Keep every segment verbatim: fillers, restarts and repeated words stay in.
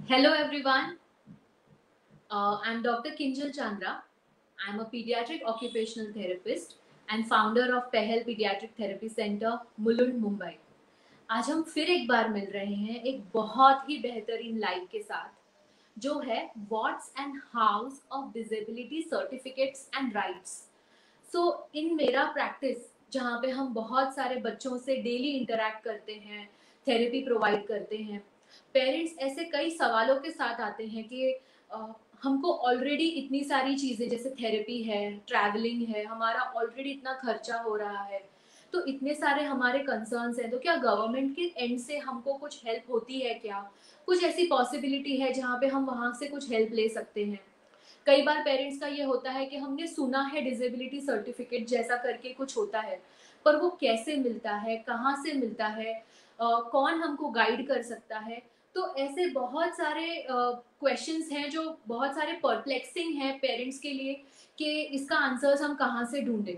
Hello everyone, uh, I'm Doctor Kinjal Chandra. I'm a pediatric occupational therapist and founder of Pehel Pediatric Therapy Center, Mulund Mumbai. आज हम फिर एक बार मिल रहे हैं एक बहुत ही बेहतरीन लाइव के साथ जो है what's and how's of disability certificates and rights. So in मेरा प्रैक्टिस जहाँ पे हम बहुत सारे बच्चों से डेली इंटरेक्ट करते हैं, थेरेपी प्रोवाइड करते हैं, पेरेंट्स ऐसे कई सवालों के साथ आते हैं कि अ, हमको ऑलरेडी इतनी सारी चीज़ें जैसे थेरेपी है, ट्रैवलिंग है, हमारा ऑलरेडी इतना खर्चा हो रहा है, तो इतने सारे हमारे कंसर्न्स हैं, तो क्या गवर्नमेंट के एंड से हमको कुछ हेल्प होती है क्या? कुछ ऐसी पॉसिबिलिटी है जहाँ पे हम वहाँ से कुछ हेल्प ले सकते हैं? कई बार पेरेंट्स का ये होता है कि हमने सुना है डिसेबिलिटी सर्टिफिकेट जैसा करके कुछ होता है, पर वो कैसे मिलता है, कहाँ से मिलता है, अ, कौन हमको गाइड कर सकता है? तो ऐसे बहुत सारे क्वेश्चंस हैं जो बहुत सारे परप्लेक्सिंग हैं पेरेंट्स के लिए कि इसका आंसर्स हम कहाँ से ढूंढें।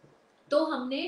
तो हमने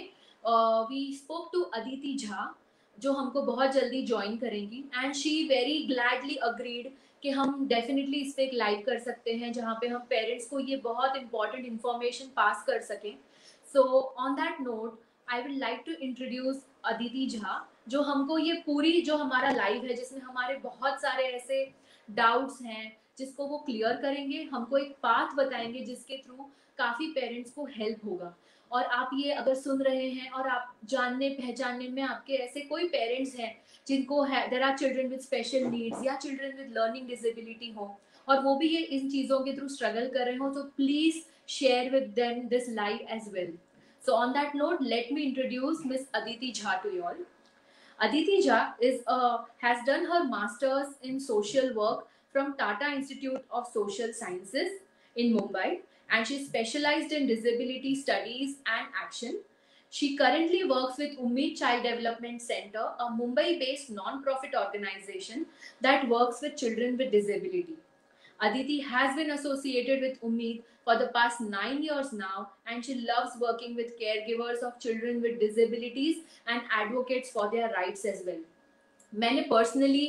we spoke to Aditi Jha जो हमको बहुत जल्दी ज्वाइन करेंगी and she very gladly agreed कि हम डेफिनेटली इस पे एक लाइव कर सकते हैं जहाँ पे हम पेरेंट्स को ये बहुत इंपॉर्टेंट इंफॉर्मेशन पास कर सकें। So on that note I will like to introduce Aditi Jha जो हमको ये पूरी जो हमारा लाइव है जिसमें हमारे बहुत सारे ऐसे डाउट्स हैं जिसको वो क्लियर करेंगे, हमको एक पाथ बताएंगे जिसके थ्रू काफ़ी पेरेंट्स को हेल्प होगा। और आप ये अगर सुन रहे हैं और आप जानने पहचानने में आपके ऐसे कोई पेरेंट्स हैं जिनको है there are children with special needs या चिल्ड्रन विद लर्निंग डिसेबिलिटी हो और वो भी ये इन चीज़ों के थ्रू स्ट्रगल कर रहे हो, तो please share with them this live as well. So on that note, let me introduce Miss Aditi Jha to you all. Aditi Jha is uh, has done her masters in social work from Tata Institute of Social Sciences in Mumbai, and she specialized in disability studies and action. She currently works with Ummeed Child Development Center, a Mumbai-based non-profit organization that works with children with disability. Aditi has been associated with Ummeed for the past nine years now, and she loves working with caregivers of children with disabilities and advocates for their rights as well. मैंने personally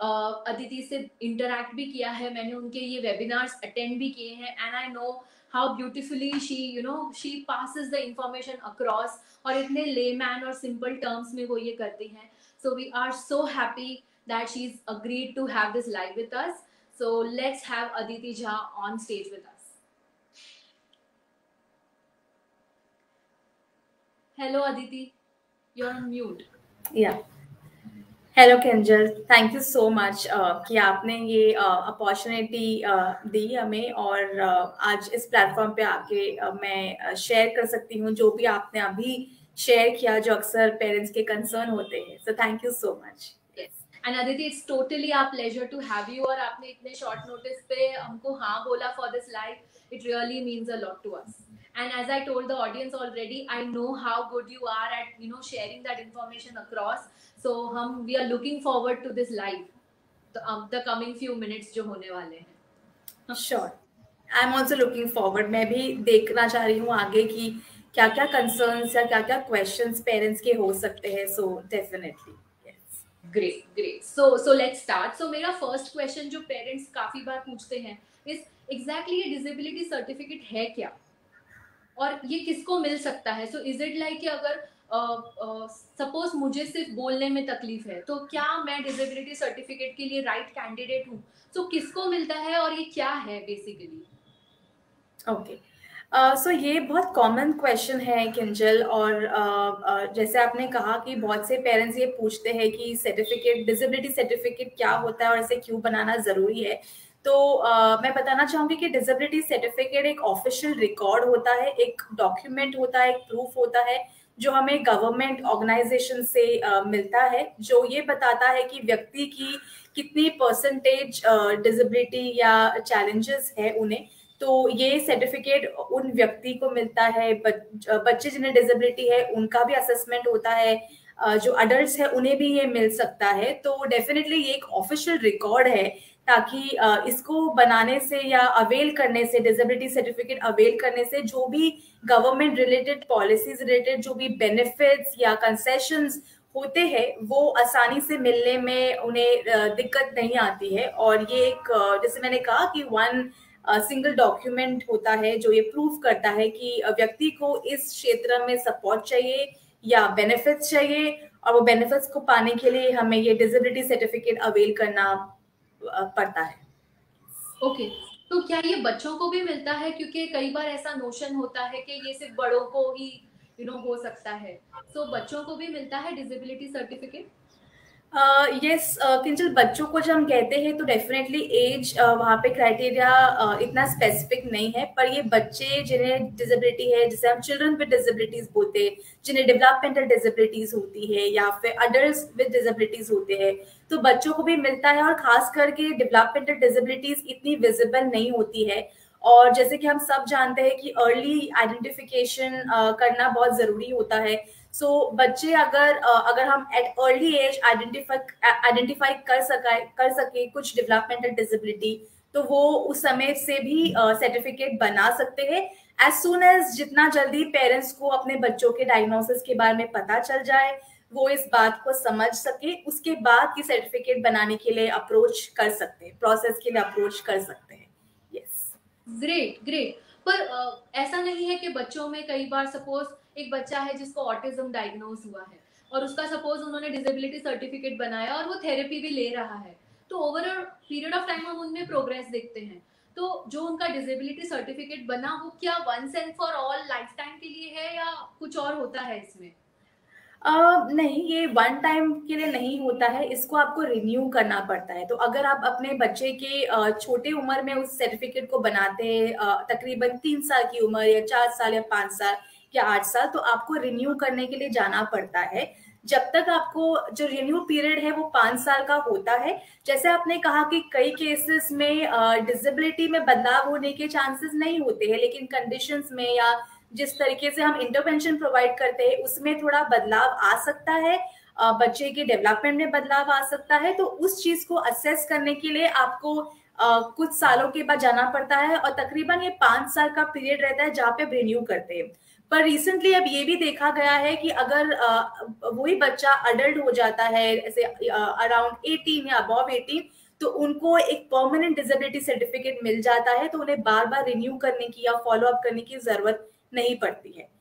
Aditi से interact भी किया है, मैंने उनके ये webinars attend भी किए हैं and I know how beautifully she you know she passes the information across और इतने लेमैन और सिंपल टर्म्स में वो ये करती हैं। So we are so happy that she is agreed to have this live with us. So let's have Aditi Jha on stage with us. Hello Aditi, you are on mute. या hello Kinjal, thank you so much कि आपने ये opportunity uh, uh, दी हमें और uh, आज इस platform पे आके uh, मैं शेयर uh, कर सकती हूँ जो भी आपने अभी शेयर किया जो अक्सर पेरेंट्स के कंसर्न होते हैं। So thank you so much. And Aditi, it's totally our pleasure to have you और आपने इतने शॉर्ट नोटिस पे हमको हाँ बोला for this live. It really means a lot to us. And as I told the audience already, I know how good you are at, you know, sharing that information across. So hum we are looking forward to this live, the, um, the coming few minutes जो होने वाले हैं. Sure. I'm also looking forward. मैं भी देखना चाह रही हूँ आगे की क्या क्या concerns या क्या क्या questions parents के हो सकते हैं. So definitely. Yes. Great, great. So so let's start. So मेरा first question जो parents काफी बार पूछते हैं is exactly ये disability certificate है क्या? और ये किसको मिल सकता है? सो इज इट लाइक कि अगर सपोज uh, uh, मुझे सिर्फ बोलने में तकलीफ है तो क्या मैं डिसेबिलिटी सर्टिफिकेट के लिए राइट कैंडिडेट हूँ? सो so, किसको मिलता है और ये क्या है बेसिकली? ओके, सो ये बहुत कॉमन क्वेश्चन है किंजल और uh, uh, जैसे आपने कहा कि बहुत से पेरेंट्स ये पूछते हैं कि सर्टिफिकेट डिसेबिलिटी सर्टिफिकेट क्या होता है और इसे क्यों बनाना ज़रूरी है। तो uh, मैं बताना चाहूँगी कि डिसेबिलिटी सर्टिफिकेट एक ऑफिशियल रिकॉर्ड होता है, एक डॉक्यूमेंट होता है, एक प्रूफ होता है जो हमें गवर्नमेंट ऑर्गेनाइजेशन से uh, मिलता है, जो ये बताता है कि व्यक्ति की कितनी परसेंटेज डिसेबिलिटी uh, या चैलेंजेस है उन्हें। तो ये सर्टिफिकेट उन व्यक्ति को मिलता है, बच्चे जिन्हें डिसेबिलिटी है उनका भी असेसमेंट होता है, जो अडल्ट्स है उन्हें भी ये मिल सकता है। तो डेफिनेटली ये एक ऑफिशियल रिकॉर्ड है ताकि इसको बनाने से या अवेल करने से, डिसेबिलिटी सर्टिफिकेट अवेल करने से जो भी गवर्नमेंट रिलेटेड पॉलिसीज रिलेटेड जो भी बेनिफिट्स या कंसेशंस होते हैं वो आसानी से मिलने में उन्हें दिक्कत नहीं आती है। और ये एक जैसे मैंने कहा कि वन सिंगल डॉक्यूमेंट होता है जो ये प्रूव करता है कि व्यक्ति को इस क्षेत्र में सपोर्ट चाहिए या बेनिफिट्स चाहिए, और वो बेनिफिट्स को पाने के लिए हमें ये डिसेबिलिटी सर्टिफिकेट अवेल करना पड़ता है। Okay okay. तो क्या ये बच्चों को भी मिलता है, क्योंकि कई बार ऐसा नोशन होता है कि ये सिर्फ बड़ों को ही यू नो हो सकता है, तो so, बच्चों को भी मिलता है डिसेबिलिटी सर्टिफिकेट? यस किंजल, बच्चों को जब हम कहते हैं तो डेफिनेटली एज वहाँ पे क्राइटेरिया इतना स्पेसिफिक नहीं है, पर ये बच्चे जिन्हें डिसेबिलिटी है, जिसे हम चिल्ड्रन विद डिसेबिलिटीज बोलते हैं, जिन्हें डेवलपमेंटल डिसेबिलिटीज होती है या फिर अडल्ट्स विद डिसेबिलिटीज होते हैं, तो बच्चों को भी मिलता है। और खास करके डेवलपमेंटल डिसेबिलिटीज इतनी विजिबल नहीं होती है, और जैसे कि हम सब जानते हैं कि अर्ली आइडेंटिफिकेशन करना बहुत जरूरी होता है। सो so, बच्चे अगर अगर हम at early age identify identify कर सका कर सके कुछ डेवलपमेंटल डिसेबिलिटी, तो वो उस समय से भी सर्टिफिकेट uh, बना सकते हैं। एज सुन एज जितना जल्दी पेरेंट्स को अपने बच्चों के डायग्नोसिस के बारे में पता चल जाए, वो इस बात को समझ सके, उसके बाद की सर्टिफिकेट बनाने के लिए अप्रोच कर सकते हैं, प्रोसेस के लिए अप्रोच कर सकते हैं। Yes, great great. पर uh, ऐसा नहीं है कि बच्चों में कई बार सपोज एक बच्चा है जिसको ऑटिज्म डायग्नोज हुआ है और उसका सपोज उन्होंने डिसेबिलिटी सर्टिफिकेट बनाया और वो थेरेपी भी ले रहा है, तो over a period of time हम उनमें प्रोग्रेस देखते हैं, तो जो उनका डिसेबिलिटी सर्टिफिकेट बना वो क्या once and for all life time के लिए है या कुछ और होता है इसमें? Uh, नहीं, ये वन टाइम के लिए नहीं होता है, इसको आपको रिन्यू करना पड़ता है। तो अगर आप अपने बच्चे के uh, छोटे उम्र में उस सर्टिफिकेट को बनाते हैं, uh, तकरीबन तीन साल की उम्र या चार साल या पाँच साल या आठ साल, तो आपको रिन्यू करने के लिए जाना पड़ता है। जब तक आपको जो रिन्यू पीरियड है वो पाँच साल का होता है। जैसे आपने कहा कि कई केसेस में डिसेबिलिटी uh, में बदलाव होने के चांसेस नहीं होते हैं, लेकिन कंडीशंस में या जिस तरीके से हम इंटरवेंशन प्रोवाइड करते हैं उसमें थोड़ा बदलाव आ सकता है, बच्चे के डेवलपमेंट में बदलाव आ सकता है। तो उस चीज को असेस करने के लिए आपको uh, कुछ सालों के बाद जाना पड़ता है, और तकरीबन ये पांच साल का पीरियड रहता है जहाँ पे रिन्यू करते हैं। पर रिसेंटली अब ये भी देखा गया है कि अगर uh, वही बच्चा अडल्ट हो जाता है, ऐसे अराउंड एटीन या अबव एटीन, तो उनको एक परमानेंट डिसेबिलिटी सर्टिफिकेट मिल जाता है, तो उन्हें बार बार रिन्यू करने की या फॉलो अप करने की जरूरत नहीं पड़ती है।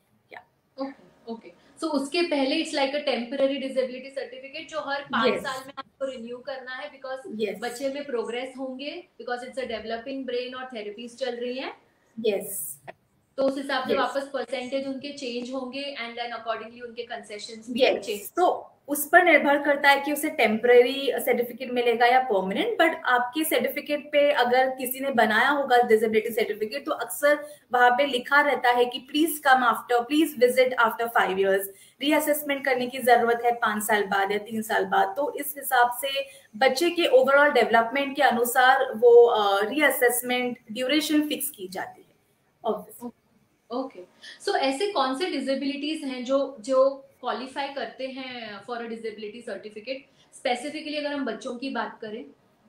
ओके ओके, सो उसके पहले it's like a temporary disability certificate जो हर पांच yes. साल में आपको रिन्यू करना है, बिकॉज yes. बच्चे में प्रोग्रेस होंगे, because it's a developing brain और थेरेपीज चल रही हैं। Yes yes. तो उस हिसाब से yes. वापस परसेंटेज उनके चेंज होंगे एंड देन अकॉर्डिंगली उनके कंसेशंस भी yes. चेंज। तो उस पर निर्भर करता है कि उसे टेम्पररी सर्टिफिकेट मिलेगा या परमानेंट। बट आपके सर्टिफिकेट पे अगर किसी ने बनाया होगा डिसेबिलिटी सर्टिफिकेट, तो अक्सर वहां पे लिखा रहता है कि please come after, please visit after five years, reassessment करने की जरूरत है पांच साल बाद या तीन साल बाद। तो इस हिसाब से बच्चे के ओवरऑल डेवलपमेंट के अनुसार वो रीअसेसमेंट ड्यूरेशन फिक्स की जाती है। ऑब्वियसली ओके, सो ऐसे कौन से डिसेबिलिटीज हैं जो जो क्वालिफाई करते हैं for a disability certificate, specifically अगर हम बच्चों की बात करें?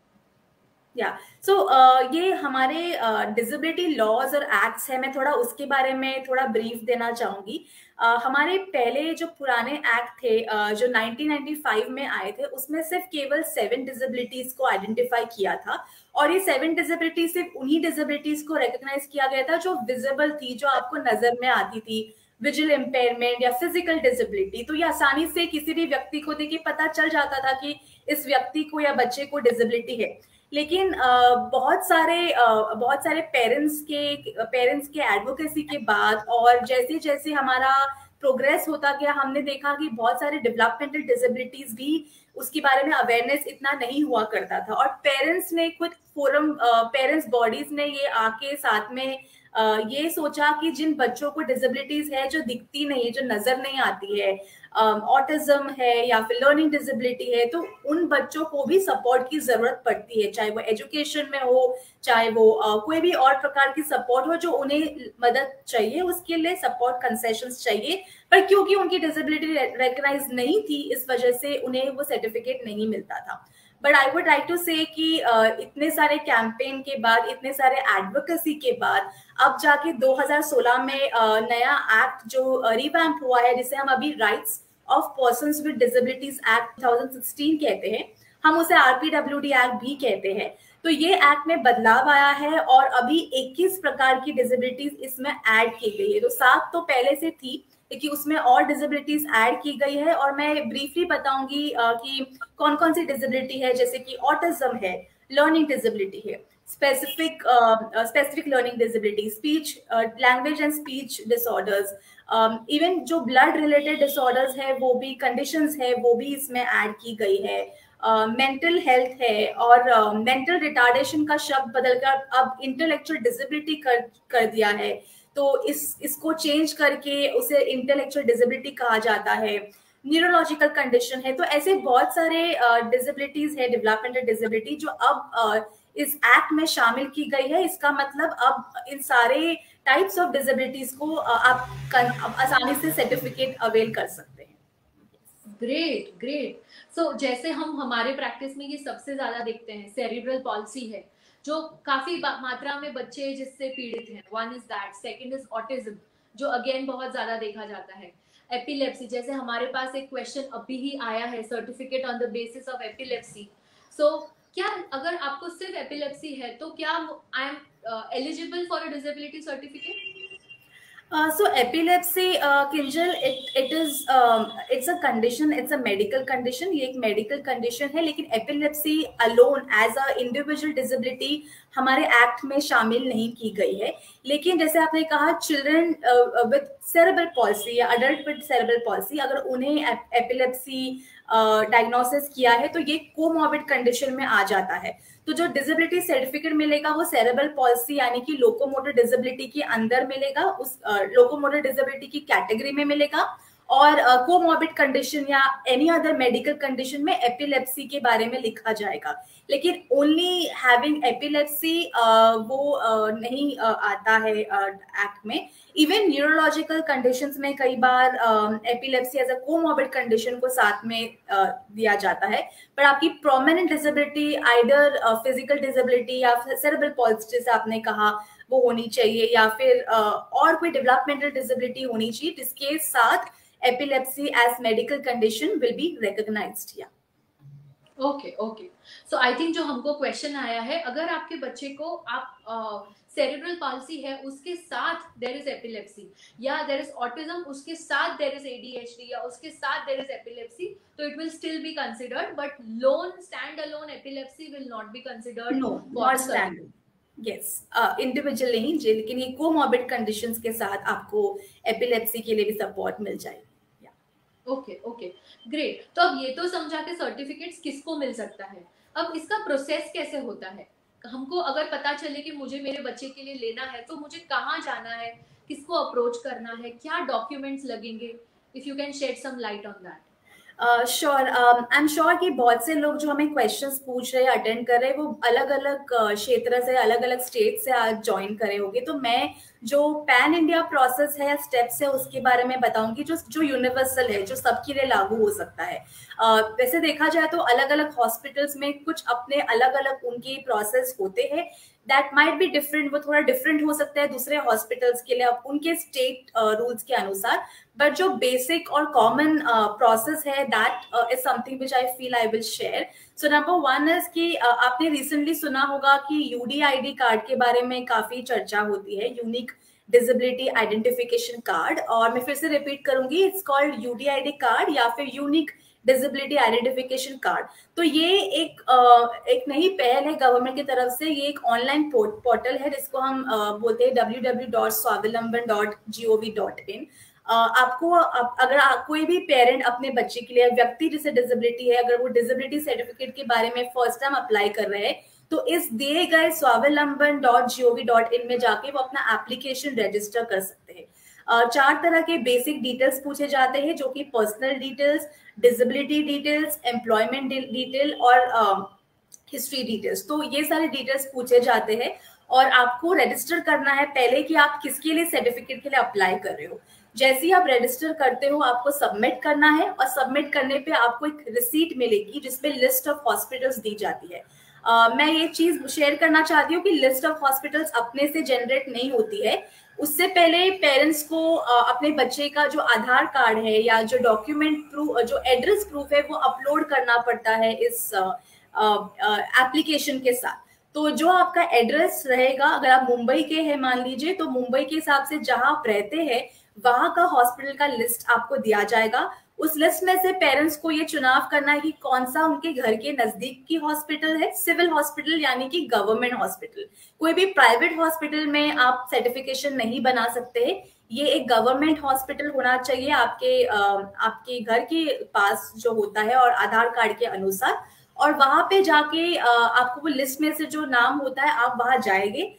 या सो so, uh, ये हमारे डिसेबिलिटी uh, लॉज और एक्ट्स है, मैं थोड़ा उसके बारे में थोड़ा ब्रीफ देना चाहूंगी। uh, हमारे पहले जो पुराने एक्ट थे uh, जो नाइनटीन नाइंटी फाइव में आए थे, उसमें सिर्फ केवल सेवन डिसेबिलिटीज को आइडेंटिफाई किया था, और ये सेवन डिसेबिलिटी सिर्फ उन्हीं डिसेबिलिटीज को रिकॉग्नाइज किया गया था जो विजिबल थी, जो आपको नजर में आती थी, विजुअल इम्पेयरमेंट या फिजिकल डिसेबिलिटी। तो ये आसानी से किसी भी व्यक्ति को देख के पता चल जाता था कि इस व्यक्ति को या बच्चे को डिसेबिलिटी है। लेकिन uh, बहुत सारे uh, बहुत सारे पेरेंट्स के पेरेंट्स के एडवोकेसी के बाद और जैसे जैसे हमारा प्रोग्रेस होता गया, हमने देखा कि बहुत सारे डेवलपमेंटल डिसेबिलिटीज भी उसके बारे में अवेयरनेस इतना नहीं हुआ करता था, और पेरेंट्स ने खुद फोरम पेरेंट्स बॉडीज ने ये आके साथ में uh, ये सोचा कि जिन बच्चों को डिसेबिलिटीज है जो दिखती नहीं है, जो नजर नहीं आती है, ऑटिज्म uh, है या फिर लर्निंग डिसेबिलिटी है, तो उन बच्चों को भी सपोर्ट की जरूरत पड़ती है, चाहे वो एजुकेशन में हो, चाहे वो uh, कोई भी और प्रकार की सपोर्ट हो जो उन्हें मदद चाहिए, उसके लिए सपोर्ट कंसेशंस चाहिए। पर क्योंकि उनकी डिसेबिलिटी रिकॉग्नाइज नहीं थी, इस वजह से उन्हें वो सर्टिफिकेट नहीं मिलता था। But I would like to say कि uh, इतने सारे कैंपेन के बाद, इतने सारे एडवोकेसी के बाद, अब जाके दो हज़ार सोलह में uh, नया एक्ट जो रिवैम्प हुआ है, जिसे हम अभी rights of persons with disabilities act दो हज़ार सोलह कहते हैं, हम उसे आरपीडब्ल्यूडी एक्ट भी कहते हैं। तो ये एक्ट में बदलाव आया है और अभी इक्कीस प्रकार की डिसेबिलिटीज इसमें ऐड की गई है। तो सात तो पहले से थी, लेकिन उसमें और डिसेबिलिटीज ऐड की गई है। और मैं ब्रीफली बताऊंगी कि कौन कौन सी डिसेबिलिटी है, जैसे कि ऑटिज्म है, लर्निंग डिसेबिलिटी है, specific specific learning disability, speech language and speech disorders, even जो ब्लड रिलेटेड डिसऑर्डर्स है वो भी, कंडीशंस है वो भी इसमें ऐड की गई है। मेंटल uh, हेल्थ है, और मेंटल uh, रिटार्डेशन का शब्द बदलकर अब इंटेलेक्चुअल डिसेबिलिटी कर कर दिया है। तो इस इसको चेंज करके उसे इंटेलेक्चुअल डिसेबिलिटी कहा जाता है। न्यूरोलॉजिकल कंडीशन है। तो ऐसे बहुत सारे डिसेबिलिटीज uh, है, डेवलपमेंटल डिसेबिलिटी, जो अब uh, इस एक्ट में शामिल की गई है। इसका मतलब अब इन सारे टाइप्स ऑफ डिसेबिलिटीज को uh, आप, आप आसानी से सर्टिफिकेट अवेल कर सकते हैं। Great great. सो जैसे हम हमारे प्रैक्टिस में ये सबसे ज्यादा देखते हैं, सेरिब्रल पॉल्सी है जो काफी मात्रा में बच्चे जिससे पीड़ित हैं, one is that. Second is autism, जो अगेन बहुत ज्यादा देखा जाता है। एपिलेप्सी, जैसे हमारे पास एक क्वेश्चन अभी ही आया है, certificate on the basis of epilepsy. So क्या अगर आपको सिर्फ एपिलेप्सी है तो क्या I am eligible for a disability certificate? Uh, so epilepsy, uh, Kinjal, it it is um, it's a condition, it's a medical condition. ये एक medical condition है, लेकिन epilepsy alone as a individual disability हमारे act में शामिल नहीं की गई है। लेकिन जैसे आपने कहा, चिल्ड्रन विद सेरेब्रल पॉल्सी या अडल्ट विद सेरेब्रल पॉल्सी, अगर उन्हें एपिलेप्सी डायग्नोसिस uh, किया है तो ये कोमॉर्बिड कंडीशन में आ जाता है। तो जो डिसेबिलिटी सर्टिफिकेट मिलेगा वो सेरेब्रल पॉल्सी यानी कि लोकोमोटर डिसेबिलिटी के अंदर मिलेगा, उस लोकोमोटर डिसेबिलिटी की कैटेगरी में मिलेगा। और कोमॉर्बिड कंडीशन या एनी अदर मेडिकल कंडीशन में एपिलेप्सी के बारे में लिखा जाएगा। लेकिन ओनली हैविंग एपिलेप्सी वो uh, नहीं uh, आता है एक्ट uh, में। इवन न्यूरोलॉजिकल कंडीशंस में कई बार epilepsy as a comorbid condition को साथ में uh, दिया जाता है। पर आपकी prominent disability either physical disability या सेरेब्रल पॉल्सी जैसे आपने कहा वो होनी चाहिए, या फिर uh, और कोई डेवलपमेंटल डिसेबिलिटी होनी चाहिए जिसके साथ epilepsy as medical condition will be recognized। yeah okay okay so I think जो हमको क्वेश्चन आया है, अगर आपके बच्चे को आप सेरेब्रल uh, पॉल्सी है उसके साथ देयर इज एपिलेप्सी, या देयर इज ऑटिज्म उसके साथ देयर इज एडीएचडी, या उसके साथ देयर इज एपिलेप्सी, तो it will still be considered, but lone stand alone epilepsy will not be considered. No, not stand, yes, individual नहीं, लेकिन ये कोमॉर्बिड कंडीशंस के साथ आपको एपिलेप्सी के लिए भी सपोर्ट मिल जाएगी। Okay okay great. तो अब ये तो समझा के सर्टिफिकेट्स किसको मिल सकता है, अब इसका प्रोसेस कैसे होता है? हमको अगर पता चले कि मुझे मेरे बच्चे के लिए लेना है तो मुझे कहाँ जाना है, किसको अप्रोच करना है, क्या डॉक्यूमेंट्स लगेंगे? If you can shed some light on that. Sure, I am sure कि बहुत से लोग जो हमें क्वेश्चंस पूछ रहे हैं, अटेंड कर रहे हैं, वो अलग अलग क्षेत्र से, अलग अलग स्टेट से आज ज्वाइन करे होंगे। तो मैं जो पैन इंडिया प्रोसेस है या स्टेप्स है उसके बारे में बताऊंगी, जो जो यूनिवर्सल है, जो सबके लिए लागू हो सकता है। uh, वैसे देखा जाए तो अलग अलग हॉस्पिटल्स में कुछ अपने अलग अलग उनके प्रोसेस होते हैं, दैट माइट बी डिफरेंट, वो थोड़ा डिफरेंट हो सकता है दूसरे हॉस्पिटल्स के लिए अब उनके स्टेट रूल्स के अनुसार। बट जो बेसिक और कॉमन प्रोसेस है, that is something which I feel I will share. So number one is कि uh, आपने रिसेंटली सुना होगा कि यूडीआईडी कार्ड के बारे में काफी चर्चा होती है, यूनिक डिसेबिलिटी आइडेंटिफिकेशन कार्ड, और मैं फिर से रिपीट करूंगी, इट्स कॉल्ड यूडीआईडी कार्ड या फिर यूनिक डिसेबिलिटी आइडेंटिफिकेशन कार्ड। तो ये एक एक नई पहल है गवर्नमेंट की तरफ से, ये एक ऑनलाइन पोर्टल है जिसको हम बोलते हैं W W W dot Swavlamban dot G O V dot in. आपको अगर कोई भी पेरेंट अपने बच्चे के लिए, व्यक्ति जिसे डिसेबिलिटी है, अगर वो डिसेबिलिटी सर्टिफिकेट के बारे में फर्स्ट टाइम अप्लाई कर रहे हैं तो इस दिए गए Swavlamban dot G O V dot in में जाके वो अपना एप्लीकेशन रजिस्टर कर सकते हैं। Uh, चार तरह के बेसिक डिटेल्स पूछे जाते हैं, जो कि personal details, disability details, employment detail और हिस्ट्री uh, डिटेल्स। तो ये सारे डिटेल्स पूछे जाते हैं और आपको रजिस्टर करना है पहले कि आप किसके लिए सर्टिफिकेट के लिए अप्लाई कर रहे हो। जैसे ही आप रजिस्टर करते हो आपको सबमिट करना है, और सबमिट करने पे आपको एक रिसीट मिलेगी जिसमें लिस्ट ऑफ हॉस्पिटल्स दी जाती है। Uh, मैं ये चीज शेयर करना चाहती हूँ कि लिस्ट ऑफ हॉस्पिटल्स अपने से जनरेट नहीं होती है, उससे पहले पेरेंट्स को अपने बच्चे का जो आधार कार्ड है या जो डॉक्यूमेंट प्रूफ, जो एड्रेस प्रूफ है, वो अपलोड करना पड़ता है इस एप्लीकेशन के साथ। तो जो आपका एड्रेस रहेगा, अगर आप मुंबई के हैं मान लीजिए, तो मुंबई के हिसाब से जहां आप रहते हैं वहां का हॉस्पिटल का लिस्ट आपको दिया जाएगा। उस लिस्ट में से पेरेंट्स को ये चुनाव करना है कि कौन सा उनके घर के नजदीक की हॉस्पिटल है, सिविल हॉस्पिटल यानी कि गवर्नमेंट हॉस्पिटल। कोई भी प्राइवेट हॉस्पिटल में आप सर्टिफिकेशन नहीं बना सकते हैं, ये एक गवर्नमेंट हॉस्पिटल होना चाहिए आपके आपके घर के पास जो होता है और आधार कार्ड के अनुसार। और वहां पे जाके आपको वो लिस्ट में से जो नाम होता है आप वहां जाएंगे,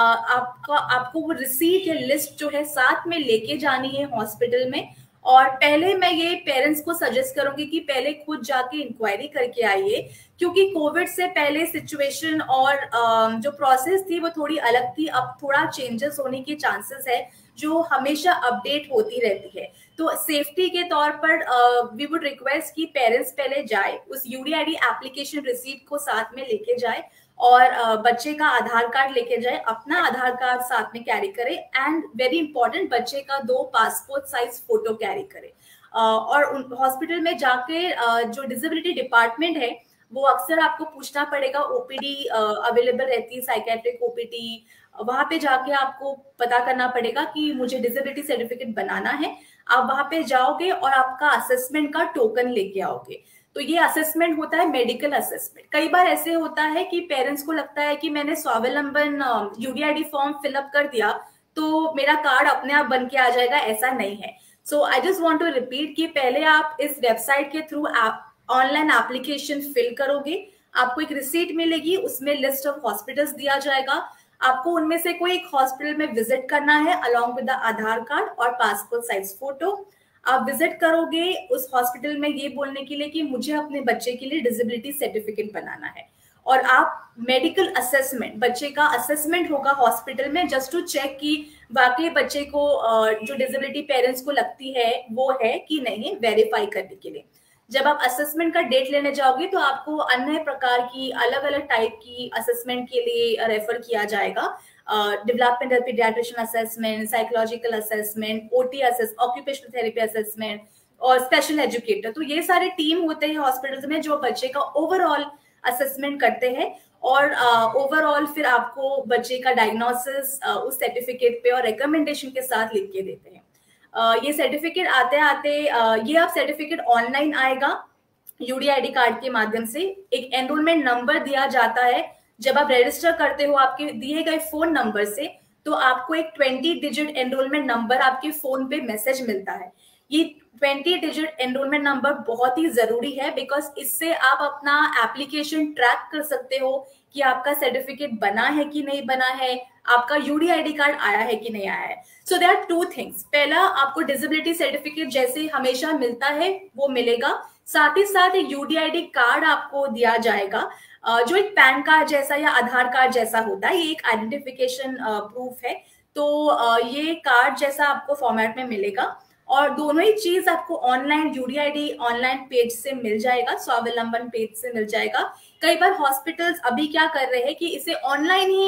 आपका आपको वो रिसीट या लिस्ट जो है साथ में लेके जानी है हॉस्पिटल में। और पहले मैं ये पेरेंट्स को सजेस्ट करूंगी कि पहले खुद जाके इंक्वायरी करके आइए, क्योंकि कोविड से पहले सिचुएशन और जो प्रोसेस थी वो थोड़ी अलग थी। अब थोड़ा चेंजेस होने के चांसेस है जो हमेशा अपडेट होती रहती है। तो सेफ्टी के तौर पर वी वुड रिक्वेस्ट कि पेरेंट्स पहले जाए, उस यूडीआईडी एप्लीकेशन रिसीट को साथ में लेके जाए और uh, बच्चे का आधार कार्ड लेके जाए, अपना आधार कार्ड साथ में कैरी करे, एंड वेरी इंपॉर्टेंट बच्चे का दो पासपोर्ट साइज फोटो कैरी करे। uh, और हॉस्पिटल में जाके uh, जो डिसेबिलिटी डिपार्टमेंट है वो अक्सर आपको पूछना पड़ेगा, ओपीडी अवेलेबल रहती है, साइकेट्रिक ओपीडी, वहां पे जाके आपको पता करना पड़ेगा कि मुझे डिसेबिलिटी सर्टिफिकेट बनाना है। आप वहां पे जाओगे और आपका असेसमेंट का टोकन लेके आओगे। तो ये असेसमेंट होता है मेडिकल असेसमेंट। कई बार ऐसे होता है कि पेरेंट्स को लगता है कि मैंने स्वावलंबन यूडीआईडी फॉर्म फिलअप कर दिया तो मेरा कार्ड अपने आप बन के आ जाएगा, ऐसा नहीं है। So I just want to repeat कि पहले आप इस वेबसाइट के थ्रू ऑनलाइन एप्लीकेशन फिल करोगे, आपको एक रिसीट मिलेगी, उसमें लिस्ट ऑफ हॉस्पिटल्स दिया जाएगा, आपको उनमें से कोई एक हॉस्पिटल में विजिट करना है along with the Aadhaar card और पासपोर्ट साइज फोटो। आप विजिट करोगे उस हॉस्पिटल में ये बोलने के लिए कि मुझे अपने बच्चे के लिए डिसेबिलिटी सर्टिफिकेट बनाना है, और आप मेडिकल असेसमेंट, बच्चे का असेसमेंट होगा हॉस्पिटल में जस्ट टू चेक कि वाकई बच्चे को जो डिसेबिलिटी पेरेंट्स को लगती है वो है कि नहीं, वेरीफाई करने के लिए। जब आप असेसमेंट का डेट लेने जाओगे तो आपको अन्य प्रकार की अलग अलग टाइप की असेसमेंट के लिए रेफर किया जाएगा, developmental paediatrician assessment, psychological assessment, OT assess, occupational therapy assessment और स्पेशल एजुकेटर। तो ये सारे टीम होते हैं हॉस्पिटल्स में जो बच्चे का ओवरऑल असेसमेंट करते हैं और ओवरऑल uh, फिर आपको बच्चे का डायग्नोसिस uh, उस सर्टिफिकेट पे और रिकमेंडेशन के साथ लिख के देते हैं। Uh, ये सर्टिफिकेट आते आते uh, ये आप सर्टिफिकेट ऑनलाइन आएगा यूडीआईडी कार्ड के माध्यम से। एक एनरोलमेंट नंबर दिया जाता है, जब आप रजिस्टर करते हो आपके दिए गए फोन नंबर से तो आपको एक ट्वेंटी डिजिट एनरोलमेंट नंबर आपके फोन पे मैसेज मिलता है। ये ट्वेंटी डिजिट एनरोलमेंट नंबर बहुत ही जरूरी है, बिकॉज इससे आप अपना एप्लीकेशन ट्रैक कर सकते हो कि आपका सर्टिफिकेट बना है कि नहीं बना है, आपका यूडीआईडी कार्ड आया है कि नहीं आया है। So there are two things, पहला आपको डिसेबिलिटी सर्टिफिकेट जैसे हमेशा मिलता है वो मिलेगा, साथ ही साथ एक यूडीआईडी कार्ड आपको दिया जाएगा जो एक पैन कार्ड जैसा या आधार कार्ड जैसा होता है। ये एक आइडेंटिफिकेशन प्रूफ है, तो ये कार्ड जैसा आपको फॉर्मेट में मिलेगा और दोनों ही चीज आपको ऑनलाइन यूडीआईडी ऑनलाइन पेज से मिल जाएगा, स्वावलंबन पेज से मिल जाएगा। कई बार हॉस्पिटल्स अभी क्या कर रहे हैं कि इसे ऑनलाइन ही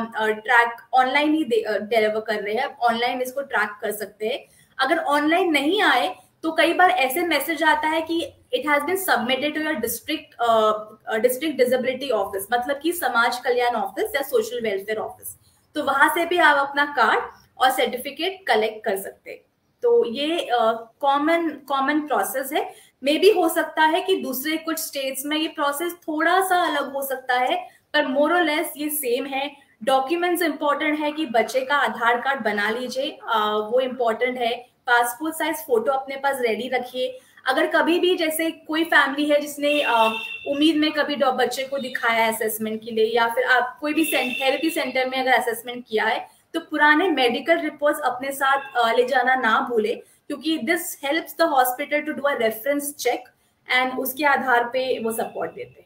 ट्रैक ऑनलाइन ही डिलीवर कर रहे हैं, ऑनलाइन इसको ट्रैक कर सकते हैं। अगर ऑनलाइन नहीं आए तो कई बार ऐसे मैसेज आता है कि it has been submitted to your district district disability office, मतलब कि समाज कल्याण ऑफिस या सोशल वेलफेयर ऑफिस, तो वहां से भी आप अपना कार्ड और सर्टिफिकेट कलेक्ट कर सकते हैं। तो ये कॉमन कॉमन प्रोसेस है। मे भी हो सकता है कि दूसरे कुछ स्टेट्स में ये प्रोसेस थोड़ा सा अलग हो सकता है, पर मोर और लेस ये सेम है। डॉक्यूमेंट्स इंपॉर्टेंट है कि बच्चे का आधार कार्ड बना लीजिए, वो इम्पोर्टेंट है। पासपोर्ट साइज फोटो अपने पास रेडी रखिए। अगर कभी भी जैसे कोई फैमिली है जिसने उम्मीद में कभी बच्चे को दिखाया है असेसमेंट के लिए, या फिर आप कोई भी थेरेपी सेंटर में अगर असेसमेंट किया है, तो पुराने मेडिकल रिपोर्ट्स अपने साथ ले जाना ना भूले, क्योंकि this helps the hospital to do a reference check and उसके आधार पे वो सपोर्ट देते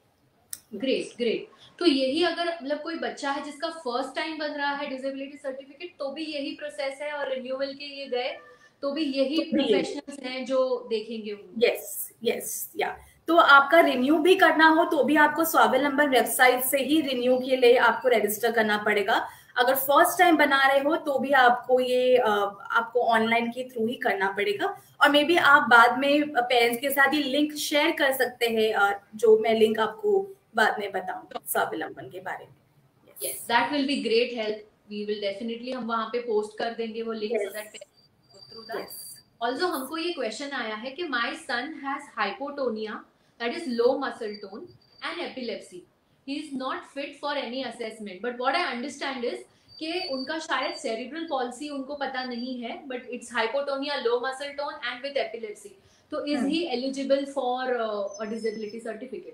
हैं। Great great. तो यही अगर मतलब कोई बच्चा है जिसका फर्स्ट टाइम बन रहा है डिसेबिलिटी सर्टिफिकेट, तो भी यही प्रोसेस है, और रिन्यूअल के लिए गए तो भी यही प्रोफेशनल्स हैं जो देखेंगे। यस यस या तो आपका रिन्यू भी करना हो तो भी आपको स्वावलंबन वेबसाइट से ही रिन्यू के लिए आपको रजिस्टर करना पड़ेगा। अगर फर्स्ट टाइम बना रहे हो तो भी आपको ये uh, आपको ऑनलाइन के थ्रू ही करना पड़ेगा, और मे बी आप बाद में पेरेंट्स के साथ ही लिंक शेयर कर सकते हैं, uh, जो मैं लिंक आपको बाद में बताऊंगी स्वावलंबन के बारे में. Yes, that will be great help. We will definitely हम वहाँ पे पोस्ट कर देंगे वो link, so that parents go through that. Yes. Also हमको ये क्वेश्चन आया है कि my son has hypotonia, that is low muscle tone, and epilepsy. He is not fit for any assessment. But what I understand is कि उनका शायद cerebral palsy उनको पता नहीं है, but it's hypotonia, low muscle tone, and with epilepsy. So is Hmm. he eligible for uh, a disability certificate?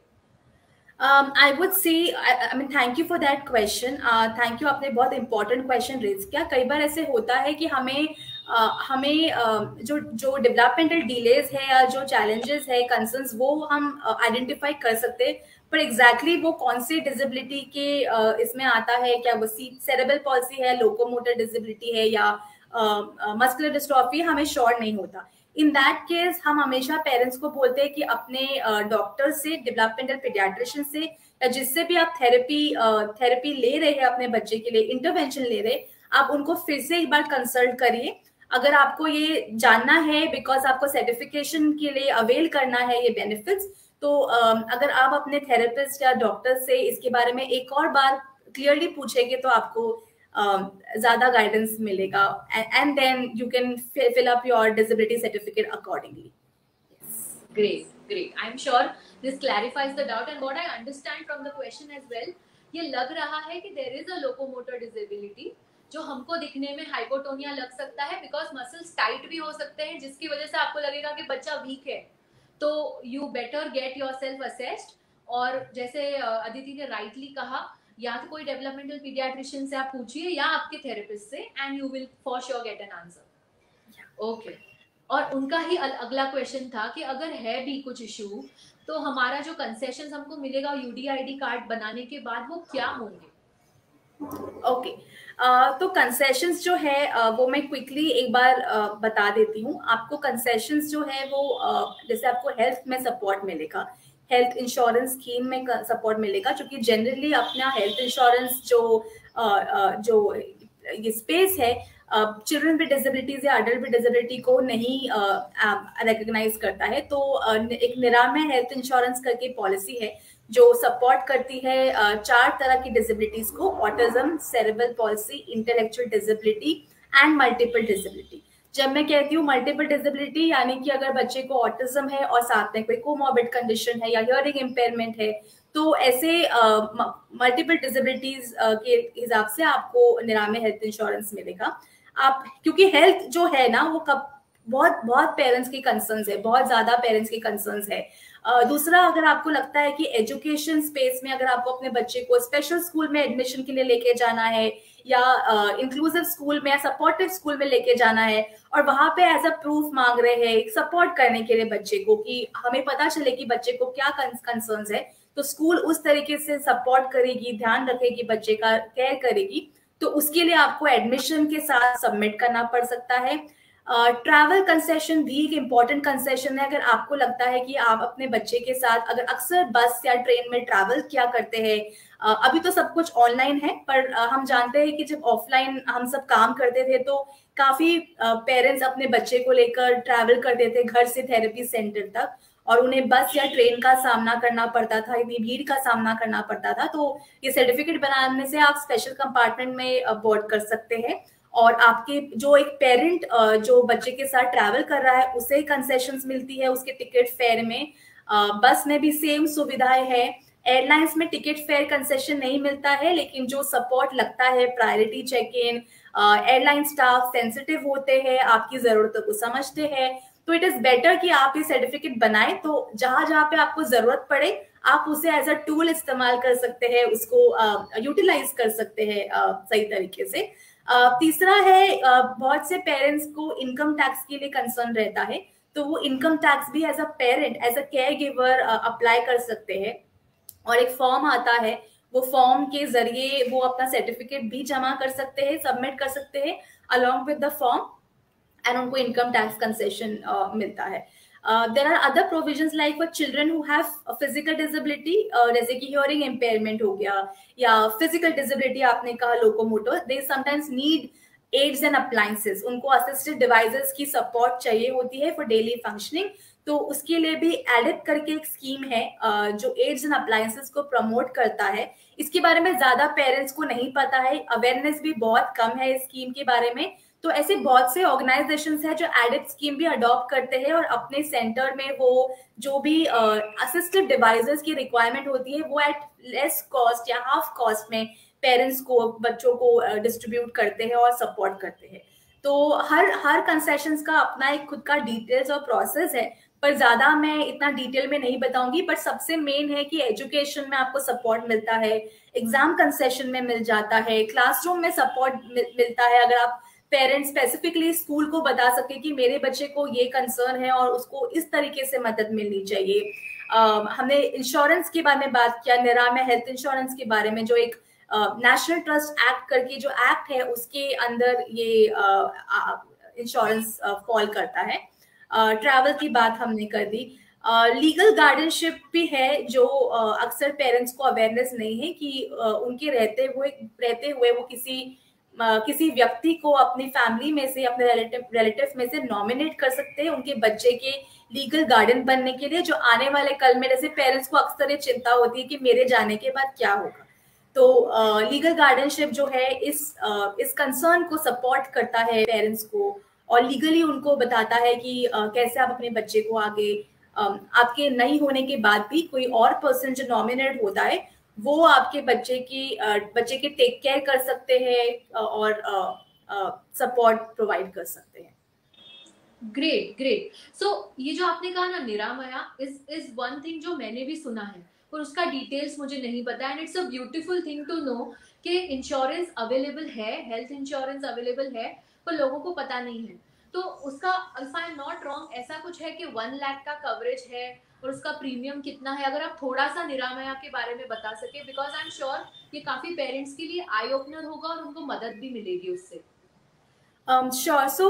Um, I would say, I, I mean, thank you for that question. Uh, thank you, आपने बहुत important question raise किया. कई बार ऐसे होता है कि हमें uh, हमें uh, जो जो developmental delays है या जो challenges है, concerns, वो हम uh, identify कर सकते हैं, पर exactly वो कौन से disability के uh, इसमें आता है, क्या वो cerebral palsy है, locomotor disability है या uh, uh, muscular dystrophy, हमें sure नहीं होता. इन दैट केस हम हमेशा पेरेंट्स को बोलते हैं कि अपने डॉक्टर uh, से, डेवलपमेंटल पीडियाट्रिशियन से, या जिससे भी आप थेरेपी थेरेपी uh, ले रहे हैं अपने बच्चे के लिए, इंटरवेंशन ले रहे, आप उनको फिर से एक बार कंसल्ट करिए. अगर आपको ये जानना है, बिकॉज आपको सर्टिफिकेशन के लिए अवेल करना है ये बेनिफिट्स, तो uh, अगर आप अपने थेरेपिस्ट या डॉक्टर से इसके बारे में एक और बार क्लियरली पूछेंगे तो आपको ज़्यादा गाइडेंस मिलेगा, and then you can fill up your disability certificate accordingly. Yes. Great, great. I'm sure this clarifies the doubt, and what I understand from the question as well, ये लग रहा है कि there is a locomotor disability जो हमको दिखने में hypotonia लग सकता है, बिकॉज मसल्स टाइट भी हो सकते हैं जिसकी वजह से आपको लगेगा कि बच्चा वीक है, तो you better get yourself assessed. और जैसे अदिति ने राइटली कहा, या तो कोई डेवलपमेंटल पीडियाट्रिशियन से आप पूछिए या आपके थेरेपिस्ट से, and you will for sure get an answer. Okay. और उनका ही अगला क्वेश्चन था कि अगर है भी कुछ इशू, तो हमारा जो कंसेशन हमको मिलेगा यूडीआईडी कार्ड बनाने के बाद, वो क्या होंगे? Okay okay. uh, तो कंसेशंस जो है uh, वो मैं क्विकली एक बार uh, बता देती हूँ आपको. कंसेशंस जो है वो uh, जैसे आपको हेल्थ में सपोर्ट मिलेगा, हेल्थ इंश्योरेंस स्कीम में सपोर्ट मिलेगा, क्योंकि जनरली अपना हेल्थ इंश्योरेंस जो uh, uh, जो ये स्पेस है चिल्ड्रन विद डिसेबिलिटीज या अडल्ट विद डिसेबिलिटी को नहीं रिकॉग्नाइज uh, करता है. तो uh, एक निरामय हेल्थ इंश्योरेंस करके पॉलिसी है जो सपोर्ट करती है uh, चार तरह की डिसेबिलिटीज को: autism, cerebral palsy, intellectual disability and multiple disability. जब मैं कहती हूँ मल्टीपल डिसेबिलिटी, यानी कि अगर बच्चे को ऑटिज्म है और साथ में कोई कोमॉर्बिड कंडीशन है या हियरिंग इम्पेयरमेंट है, तो ऐसे मल्टीपल uh, डिसेबिलिटीज uh, के हिसाब से आपको निरामय हेल्थ इंश्योरेंस मिलेगा. आप, क्योंकि हेल्थ जो है ना, वो कब बहुत बहुत पेरेंट्स की कंसर्न्स है, बहुत ज्यादा पेरेंट्स की कंसर्न्स है. Uh, दूसरा, अगर आपको लगता है कि एजुकेशन स्पेस में अगर आपको अपने बच्चे को स्पेशल स्कूल में एडमिशन के लिए लेके जाना है या इंक्लूसिव uh, स्कूल में या सपोर्टिव स्कूल में लेके जाना है, और वहां पे एज अ प्रूफ मांग रहे हैं सपोर्ट करने के लिए बच्चे को, कि हमें पता चले कि बच्चे को क्या कंसर्न्स है, तो स्कूल उस तरीके से सपोर्ट करेगी, ध्यान रखेगी, बच्चे का केयर करेगी, तो उसके लिए आपको एडमिशन के साथ सबमिट करना पड़ सकता है. ट्रैवल uh, कंसेशन भी एक इम्पॉर्टेंट कंसेशन है. अगर आपको लगता है कि आप अपने बच्चे के साथ अगर अक्सर बस या ट्रेन में ट्रैवल किया करते हैं, uh, अभी तो सब कुछ ऑनलाइन है, पर uh, हम जानते हैं कि जब ऑफलाइन हम सब काम करते थे तो काफी पेरेंट्स uh, अपने बच्चे को लेकर ट्रैवल करते थे घर से थेरेपी सेंटर तक, और उन्हें बस या ट्रेन का सामना करना पड़ता था, इतनी भीड़ का सामना करना पड़ता था. तो ये सर्टिफिकेट बनाने से आप स्पेशल कंपार्टमेंट में बोर्ड कर सकते हैं, और आपके जो एक पेरेंट जो बच्चे के साथ ट्रैवल कर रहा है उसे कंसेशंस मिलती है उसके टिकट फेयर में. बस में भी सेम सुविधाएं है. एयरलाइंस में टिकट फेयर कंसेशन नहीं मिलता है, लेकिन जो सपोर्ट लगता है, priority check in, airline staff sensitive होते हैं, आपकी जरूरतों को समझते हैं, तो इट इज बेटर कि आप ये सर्टिफिकेट बनाएं, तो जहां जहां पे आपको जरूरत पड़े आप उसे एज अ टूल इस्तेमाल कर सकते हैं, उसको यूटिलाइज uh, कर सकते हैं uh, सही तरीके से. Uh, तीसरा है, uh, बहुत से पेरेंट्स को इनकम टैक्स के लिए कंसर्न रहता है, तो वो इनकम टैक्स भी as a parent, as a caregiver apply कर सकते हैं, और एक फॉर्म आता है, वो फॉर्म के जरिए वो अपना सर्टिफिकेट भी जमा कर सकते हैं, सबमिट कर सकते हैं along with the form, and उनको इनकम टैक्स कंसेशन मिलता है. There are other provisions like for children who have physical disability, जैसे कि हियरिंग इम्पेयरमेंट हो गया, या फिजिकल डिसेबिलिटी आपने कहा locomotor, they sometimes need aids and appliances, उनको असिस्टेड डिवाइसेस की सपोर्ट चाहिए होती है फॉर डेली फंक्शनिंग। तो उसके लिए भी एडिप करके एक स्कीम है जो एड्स एंड अप्लायंसेस को प्रमोट करता है। इसके बारे में ज्यादा पेरेंट्स को नहीं पता है, अवेयरनेस भी बहुत कम है इस स्कीम के बारे में। तो ऐसे बहुत से ऑर्गेनाइजेशंस हैं जो एडिप स्कीम भी अडॉप्ट करते हैं और अपने सेंटर में वो जो भी असिस्टिव डिवाइसेस की रिक्वायरमेंट होती है वो एट लेस कॉस्ट या हाफ कॉस्ट में पेरेंट्स को, बच्चों को डिस्ट्रीब्यूट करते हैं और सपोर्ट करते हैं। तो हर हर कंसेशंस का अपना एक खुद का डिटेल्स और प्रोसेस है, पर ज्यादा मैं इतना डिटेल में नहीं बताऊंगी। बट सबसे मेन है कि एजुकेशन में आपको सपोर्ट मिलता है, एग्जाम कंसेशन में मिल जाता है, क्लासरूम में सपोर्ट मिलता है। अगर आप पेरेंट्स स्पेसिफिकली स्कूल को बता सके कि मेरे बच्चे को ये कंसर्न है और उसको इस तरीके से मदद मिलनी चाहिए। uh, हमने इंश्योरेंस के बारे में बात किया, निरामय हेल्थ इंश्योरेंस के बारे में, जो एक नेशनल ट्रस्ट एक्ट करके जो एक्ट है उसके अंदर ये इंश्योरेंस फॉल करता है। ट्रैवल uh, की बात हमने कर दी। लीगल uh, गार्डियनशिप भी है जो uh, अक्सर पेरेंट्स को अवेयरनेस नहीं है कि uh, उनके रहते हुए रहते हुए वो किसी uh, किसी व्यक्ति को अपनी फैमिली में से, अपने रिलेटिव रिलेटिव में से नॉमिनेट कर सकते हैं उनके बच्चे के लीगल गार्डियन बनने के लिए, जो आने वाले कल में, जैसे पेरेंट्स को अक्सर ये चिंता होती है कि मेरे जाने के बाद क्या होगा। तो लीगल uh, गार्डियनशिप जो है इस uh, इस कंसर्न को सपोर्ट करता है पेरेंट्स को, और लीगली उनको बताता है कि uh, कैसे आप अपने बच्चे को आगे um, आपके नहीं होने के बाद भी कोई और पर्सन जो नॉमिनेट होता है वो आपके बच्चे की uh, बच्चे के टेक केयर कर सकते हैं uh, और सपोर्ट uh, प्रोवाइड uh, कर सकते हैं। Great great. सो ये जो आपने कहा ना Niramaya, is is one thing जो मैंने भी सुना है पर उसका डिटेल्स मुझे नहीं पता, and it's a beautiful thing to know कि इंश्योरेंस अवेलेबल है, हेल्थ इंश्योरेंस अवेलेबल है, पर लोगों को पता नहीं है। तो उसका, if I am not wrong, ऐसा कुछ है कि वन लाख का कवरेज है और उसका प्रीमियम कितना है? अगर आप थोड़ा सा निरामया के बारे में बता सके, बिकॉज आई एम श्योर ये काफी पेरेंट्स के लिए आई ओपनर होगा और उनको मदद भी मिलेगी उससे। श्योर। सो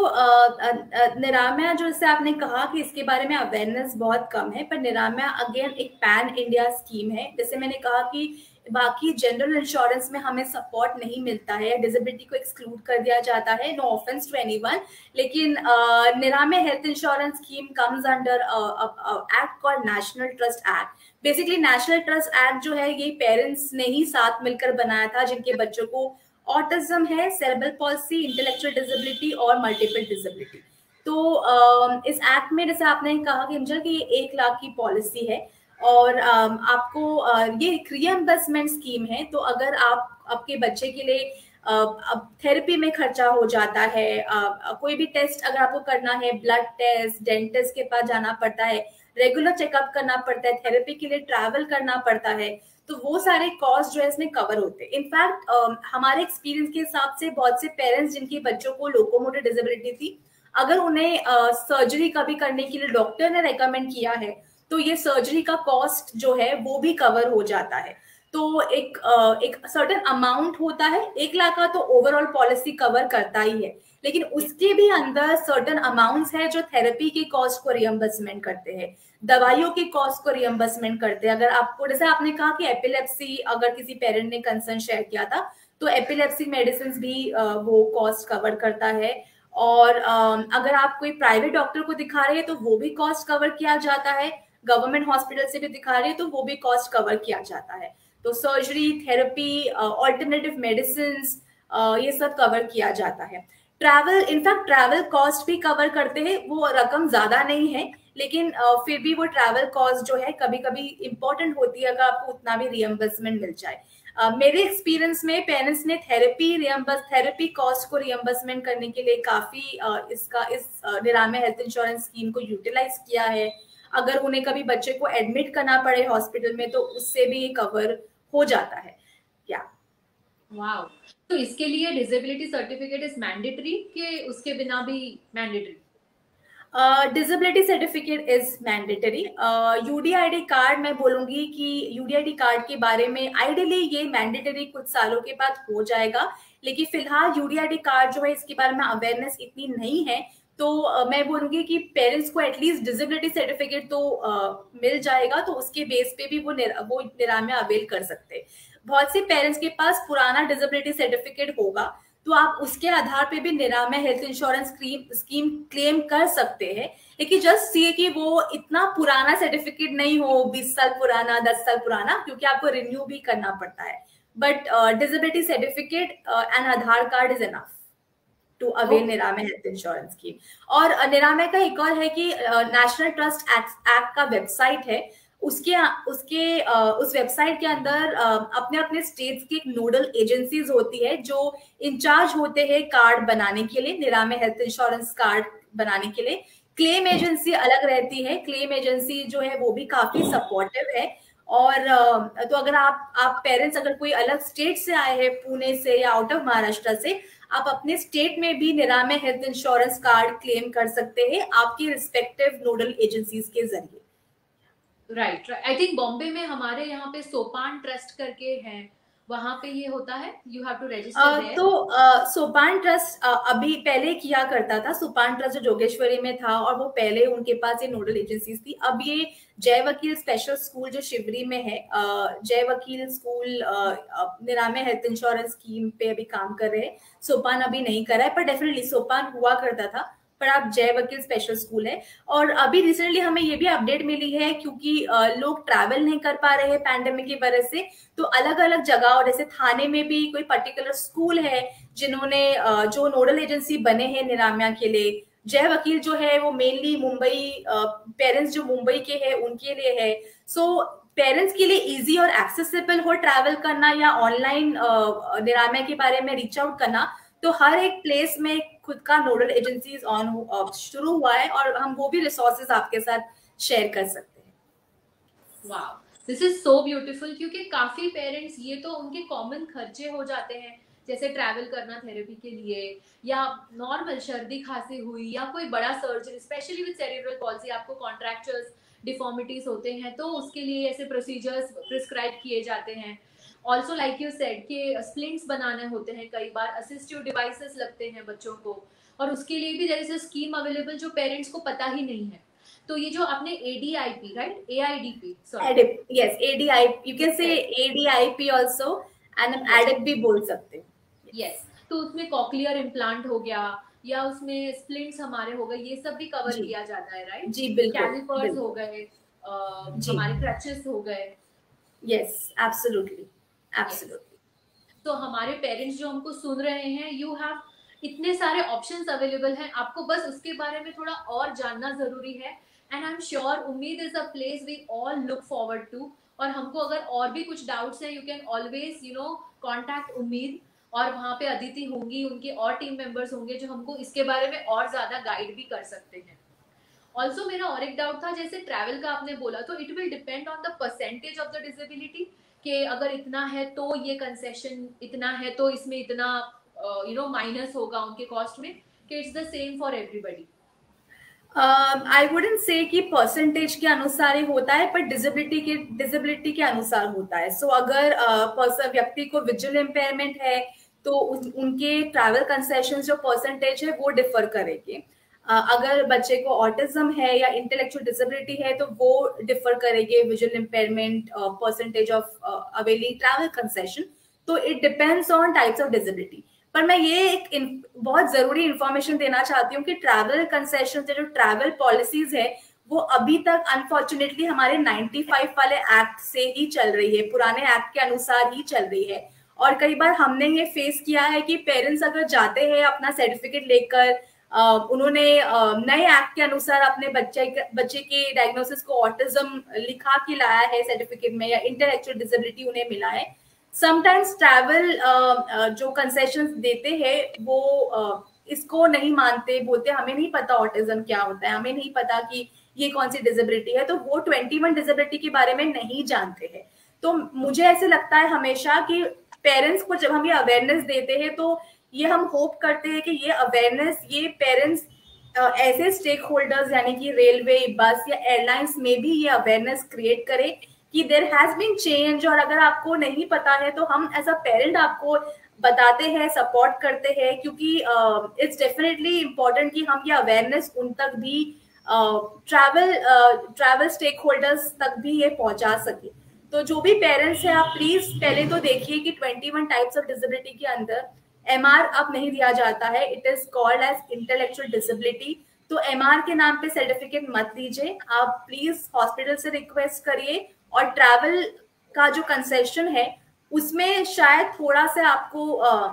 निरामया जो, जैसे आपने कहा कि इसके बारे में अवेयरनेस बहुत कम है, पर निरामया अगेन एक पैन इंडिया स्कीम है। जैसे मैंने कहा कि बाकी जनरल इंश्योरेंस में हमें सपोर्ट नहीं मिलता है, डिसेबिलिटी को एक्सक्लूड कर दिया जाता है, नो ऑफेंस टू एनीवन, लेकिन Niramaya health insurance scheme comes under act called national trust act. Basically national trust act जो है ये पेरेंट्स ने ही साथ मिलकर बनाया था, जिनके बच्चों को ऑटिज्म है, सेरेब्रल पॉल्सी, इंटेलेक्चुअल डिसेबिलिटी और मल्टीपल डिसेबिलिटी। तो इस एक्ट में, जैसे आपने कहा कि कि ये एक लाख की पॉलिसी है और आपको ये एक रीएम्बर्समेंट स्कीम है। तो अगर आप आपके बच्चे के लिए अब थेरेपी में खर्चा हो जाता है, कोई भी टेस्ट अगर आपको करना है, ब्लड टेस्ट, डेंटिस्ट के पास जाना पड़ता है, रेगुलर चेकअप करना पड़ता है, थेरेपी के लिए ट्रैवल करना पड़ता है, तो वो सारे कॉस्ट जो है इसमें कवर होते हैं। इनफैक्ट हमारे एक्सपीरियंस के हिसाब से बहुत से पेरेंट्स जिनके बच्चों को लोकोमोटर डिसेबिलिटी थी, अगर उन्हें सर्जरी कभी करने के लिए डॉक्टर ने रेकमेंड किया है तो ये सर्जरी का कॉस्ट जो है वो भी कवर हो जाता है। तो एक एक सर्टेन अमाउंट होता है, एक लाख का तो ओवरऑल पॉलिसी कवर करता ही है, लेकिन उसके भी अंदर सर्टेन अमाउंट्स है जो थेरेपी के कॉस्ट को रियम्बर्समेंट करते हैं, दवाइयों के कॉस्ट को रियम्बर्समेंट करते हैं। अगर आपको, जैसे आपने कहा कि एपिलेप्सी, अगर किसी पेरेंट ने कंसर्न शेयर किया था, तो एपिलेप्सी मेडिसिन भी वो कॉस्ट कवर करता है। और अगर आप कोई प्राइवेट डॉक्टर को दिखा रहे हैं तो वो भी कॉस्ट कवर किया जाता है, गवर्नमेंट हॉस्पिटल से भी दिखा रहे हैं तो वो भी कॉस्ट कवर किया जाता है। तो सर्जरी, थेरेपी, ऑल्टरनेटिव मेडिसिन, ये सब कवर किया जाता है। ट्रैवल, इनफैक्ट ट्रैवल कॉस्ट भी कवर करते हैं, वो रकम ज्यादा नहीं है, लेकिन uh, फिर भी वो ट्रैवल कॉस्ट जो है कभी कभी इंपॉर्टेंट होती है, अगर आपको उतना भी रियम्बर्समेंट मिल जाए। uh, मेरे एक्सपीरियंस में पेरेंट्स ने थेरेपी रियम्बर्स थेरेपी कॉस्ट को रियम्बर्समेंट करने के लिए काफी uh, इसका इस uh, Niramaya health insurance scheme को यूटिलाइज किया है। अगर उन्हें कभी बच्चे को एडमिट करना पड़े हॉस्पिटल में तो उससे भी कवर हो जाता है। या वाओ, तो इसके लिए डिसेबिलिटी सर्टिफिकेट इज मैंडेटरी कि उसके बिना भी mandatory? Disability certificate is mandatory. UDID card, मैं बोलूंगी कि यूडीआईडी कार्ड के बारे में आइडियली ये मैंडेटरी कुछ सालों के बाद हो जाएगा, लेकिन फिलहाल यूडीआईडी कार्ड जो है इसके बारे में अवेयरनेस इतनी नहीं है, तो uh, मैं बोलूंगी कि पेरेंट्स को एटलीस्ट डिसेबिलिटी सर्टिफिकेट तो uh, मिल जाएगा, तो उसके बेस पे भी वो निर, वो निरामय अवेल कर सकते हैं। बहुत से पेरेंट्स के पास पुराना डिसेबिलिटी सर्टिफिकेट होगा, तो आप उसके आधार पे भी Niramaya health insurance scheme scheme claim कर सकते हैं। लेकिन जस्ट सी कि वो इतना पुराना सर्टिफिकेट नहीं हो, बीस साल पुराना, दस साल पुराना, क्योंकि आपको रिन्यू भी करना पड़ता है। But disability certificate and Aadhaar card is enough to avail Niramaya health insurance scheme. और uh, निरामय का एक और है कि नेशनल ट्रस्ट एक्ट का वेबसाइट है, उसके उसके uh, उस वेबसाइट के अंदर uh, अपने अपने स्टेट्स की एक नोडल एजेंसीज होती है जो इंचार्ज होते हैं कार्ड बनाने के लिए, निरामय हेल्थ इंश्योरेंस कार्ड बनाने के लिए। क्लेम एजेंसी अलग रहती है, क्लेम एजेंसी जो है वो भी काफी सपोर्टिव है। और uh, तो अगर आप आप पेरेंट्स अगर कोई अलग स्टेट से आए हैं, पुणे से या आउट ऑफ महाराष्ट्र से, आप अपने स्टेट में भी Niramaya health insurance card claim कर सकते हैं आपकी रिस्पेक्टिव नोडल एजेंसीज के जरिए। राइट, आई थिंक बॉम्बे में हमारे यहाँ पे सोपान ट्रस्ट करके हैं, वहां पे ये होता है, you have to register there. तो uh, सोपान ट्रस्ट uh, अभी पहले किया करता था, सोपान ट्रस्ट जो जोगेश्वरी में था, और वो पहले उनके पास ये नोडल एजेंसीज थी। अब ये जय वकील स्पेशल स्कूल जो शिवरी में है, uh, Jai Vakil school uh, Niramaya health insurance scheme पे अभी काम कर रहे हैं। सोपान अभी नहीं कर रहा है, पर डेफिनेटली सोपान हुआ करता था, पर आप जय वकील स्पेशल स्कूल है। और अभी रिसेंटली हमें ये भी अपडेट मिली है, क्योंकि लोग ट्रैवल नहीं कर पा रहे हैं पैंडेमिक की वजह से, तो अलग अलग जगह, और जैसे थाने में भी कोई पर्टिकुलर स्कूल है जिन्होंने जो नोडल एजेंसी बने हैं निरामया के लिए। जय वकील जो है वो मेनली मुंबई, पेरेंट्स जो मुंबई के हैं उनके लिए है। सो पेरेंट्स के लिए इजी और एक्सेसिबल हो ट्रैवल करना या ऑनलाइन निरामया के बारे में रीच आउट करना, तो हर एक प्लेस में खुद का नोडल एजेंसीज ऑन शुरू हुआ है, और हम वो भी रिसोर्सेज आपके साथ शेयर कर सकते हैं। Wow, this is so beautiful, क्योंकि काफी पेरेंट्स, ये तो उनके कॉमन खर्चे हो जाते हैं, जैसे ट्रैवल करना थेरेपी के लिए, या नॉर्मल सर्दी खांसी हुई, या कोई बड़ा surgery, specially with cerebral palsy, आपको कॉन्ट्रैक्चर्स डिफॉर्मिटीज होते हैं, तो उसके लिए ऐसे प्रोसीजर्स प्रिस्क्राइब किए जाते हैं। ऑल्सो लाइक यू सेड कि स्प्लिंट्स बनाने होते हैं, कई बार असिस्टिव डिवाइसेस लगते हैं बच्चों को, और उसके लिए भी there is a scheme available जो पेरेंट्स को पता ही नहीं है। तो ये जो आपने ADIP, right, AIDP, sorry, yes, ADIP, you can say ADIP also, and हम एडिप भी बोल सकते हैं। यस, तो उसमें कॉक्लियर इम्प्लांट हो गया, या उसमें स्प्लिंट्स हमारे हो गए, ये सब भी कवर किया जाता है, राइट? जी बिल्कुल, कैलिपर्स हो गए, हमारे क्रचेस हो गए। Yes, absolutely, absolutely. तो हमारे पेरेंट्स जो हमको सुन रहे हैं, यू हैव इतने सारे ऑप्शंस अवेलेबल हैं, आपको बस उसके बारे में थोड़ा और जानना जरूरी है। And I am sure Ummeed is a place we all look forward to. और हमको अगर और भी कुछ डाउट्स हैं, you can always you know contact Ummeed, और वहाँ पे अदिति होंगी, उनके और टीम मेंबर्स होंगे जो हमको इसके बारे में और ज्यादा गाइड भी कर सकते हैं। ऑल्सो मेरा और एक डाउट था, जैसे ट्रैवल का आपने बोला, तो it will depend on the percentage of the disability, कि अगर इतना है तो ये कंसेशन, इतना है तो इसमें इतना यू नो माइनस होगा उनके कॉस्ट में, कि it's the same for everybody? I wouldn't say कि परसेंटेज के अनुसार ही होता है, पर डिसेबिलिटी के डिसेबिलिटी के अनुसार होता है। सो so, अगर uh, व्यक्ति को विजुअल इम्पेयरमेंट है तो उन, उनके ट्रैवल कंसेशन जो परसेंटेज है वो डिफर करेंगे। uh, अगर बच्चे को ऑटिज्म है या इंटेलेक्चुअल डिसेबिलिटी है तो वो डिफर करेंगे visual impairment percentage of availing travel concession. तो it depends on types of disability. पर मैं ये एक बहुत जरूरी इंफॉर्मेशन देना चाहती हूँ कि ट्रैवल कंसेशन जो ट्रैवल पॉलिसीज है वो अभी तक अनफॉर्चुनेटली हमारे पचानवे वाले एक्ट से ही चल रही है, पुराने एक्ट के अनुसार ही चल रही है। और कई बार हमने ये फेस किया है कि पेरेंट्स अगर जाते हैं अपना सर्टिफिकेट लेकर, उन्होंने नए एक्ट के अनुसार अपने बच्चे बच्चे के डायग्नोसिस को ऑटिज्म लिखा के लाया है सर्टिफिकेट में, या इंटेलेक्चुअल डिसेबिलिटी उन्हें मिला है। समटाइम्स ट्रैवल जो कंसेशंस देते हैं वो uh, इसको नहीं मानते, बोलते हमें नहीं पता ऑटिज्म क्या होता है, हमें नहीं पता कि ये कौन सी डिसेबिलिटी है, तो वो इक्कीस डिसेबिलिटी के बारे में नहीं जानते हैं। तो मुझे ऐसे लगता है हमेशा कि पेरेंट्स को जब हम ये अवेयरनेस देते हैं तो ये हम होप करते हैं कि ये अवेयरनेस ये पेरेंट्स uh, ऐसे स्टेक होल्डर्स यानी कि रेलवे, बस या एयरलाइंस में भी ये अवेयरनेस क्रिएट करे कि देयर हैज बीन चेंज। और अगर आपको नहीं पता है तो हम एज अ पेरेंट आपको बताते हैं, सपोर्ट करते हैं, क्योंकि इट्स डेफिनेटली इम्पोर्टेंट कि हम ये अवेयरनेस उन तक भी ट्रैवल ट्रैवल स्टेक होल्डर्स तक भी ये पहुंचा सके। तो जो भी पेरेंट्स हैं, आप प्लीज पहले तो देखिए कि twenty one types of disability के अंदर एमआर अब नहीं दिया जाता है, it is called as intellectual disability. तो एमआर के नाम पे सर्टिफिकेट मत दीजिए, आप प्लीज हॉस्पिटल से रिक्वेस्ट करिए। और ट्रैवल का जो कंसेशन है उसमें शायद थोड़ा सा आपको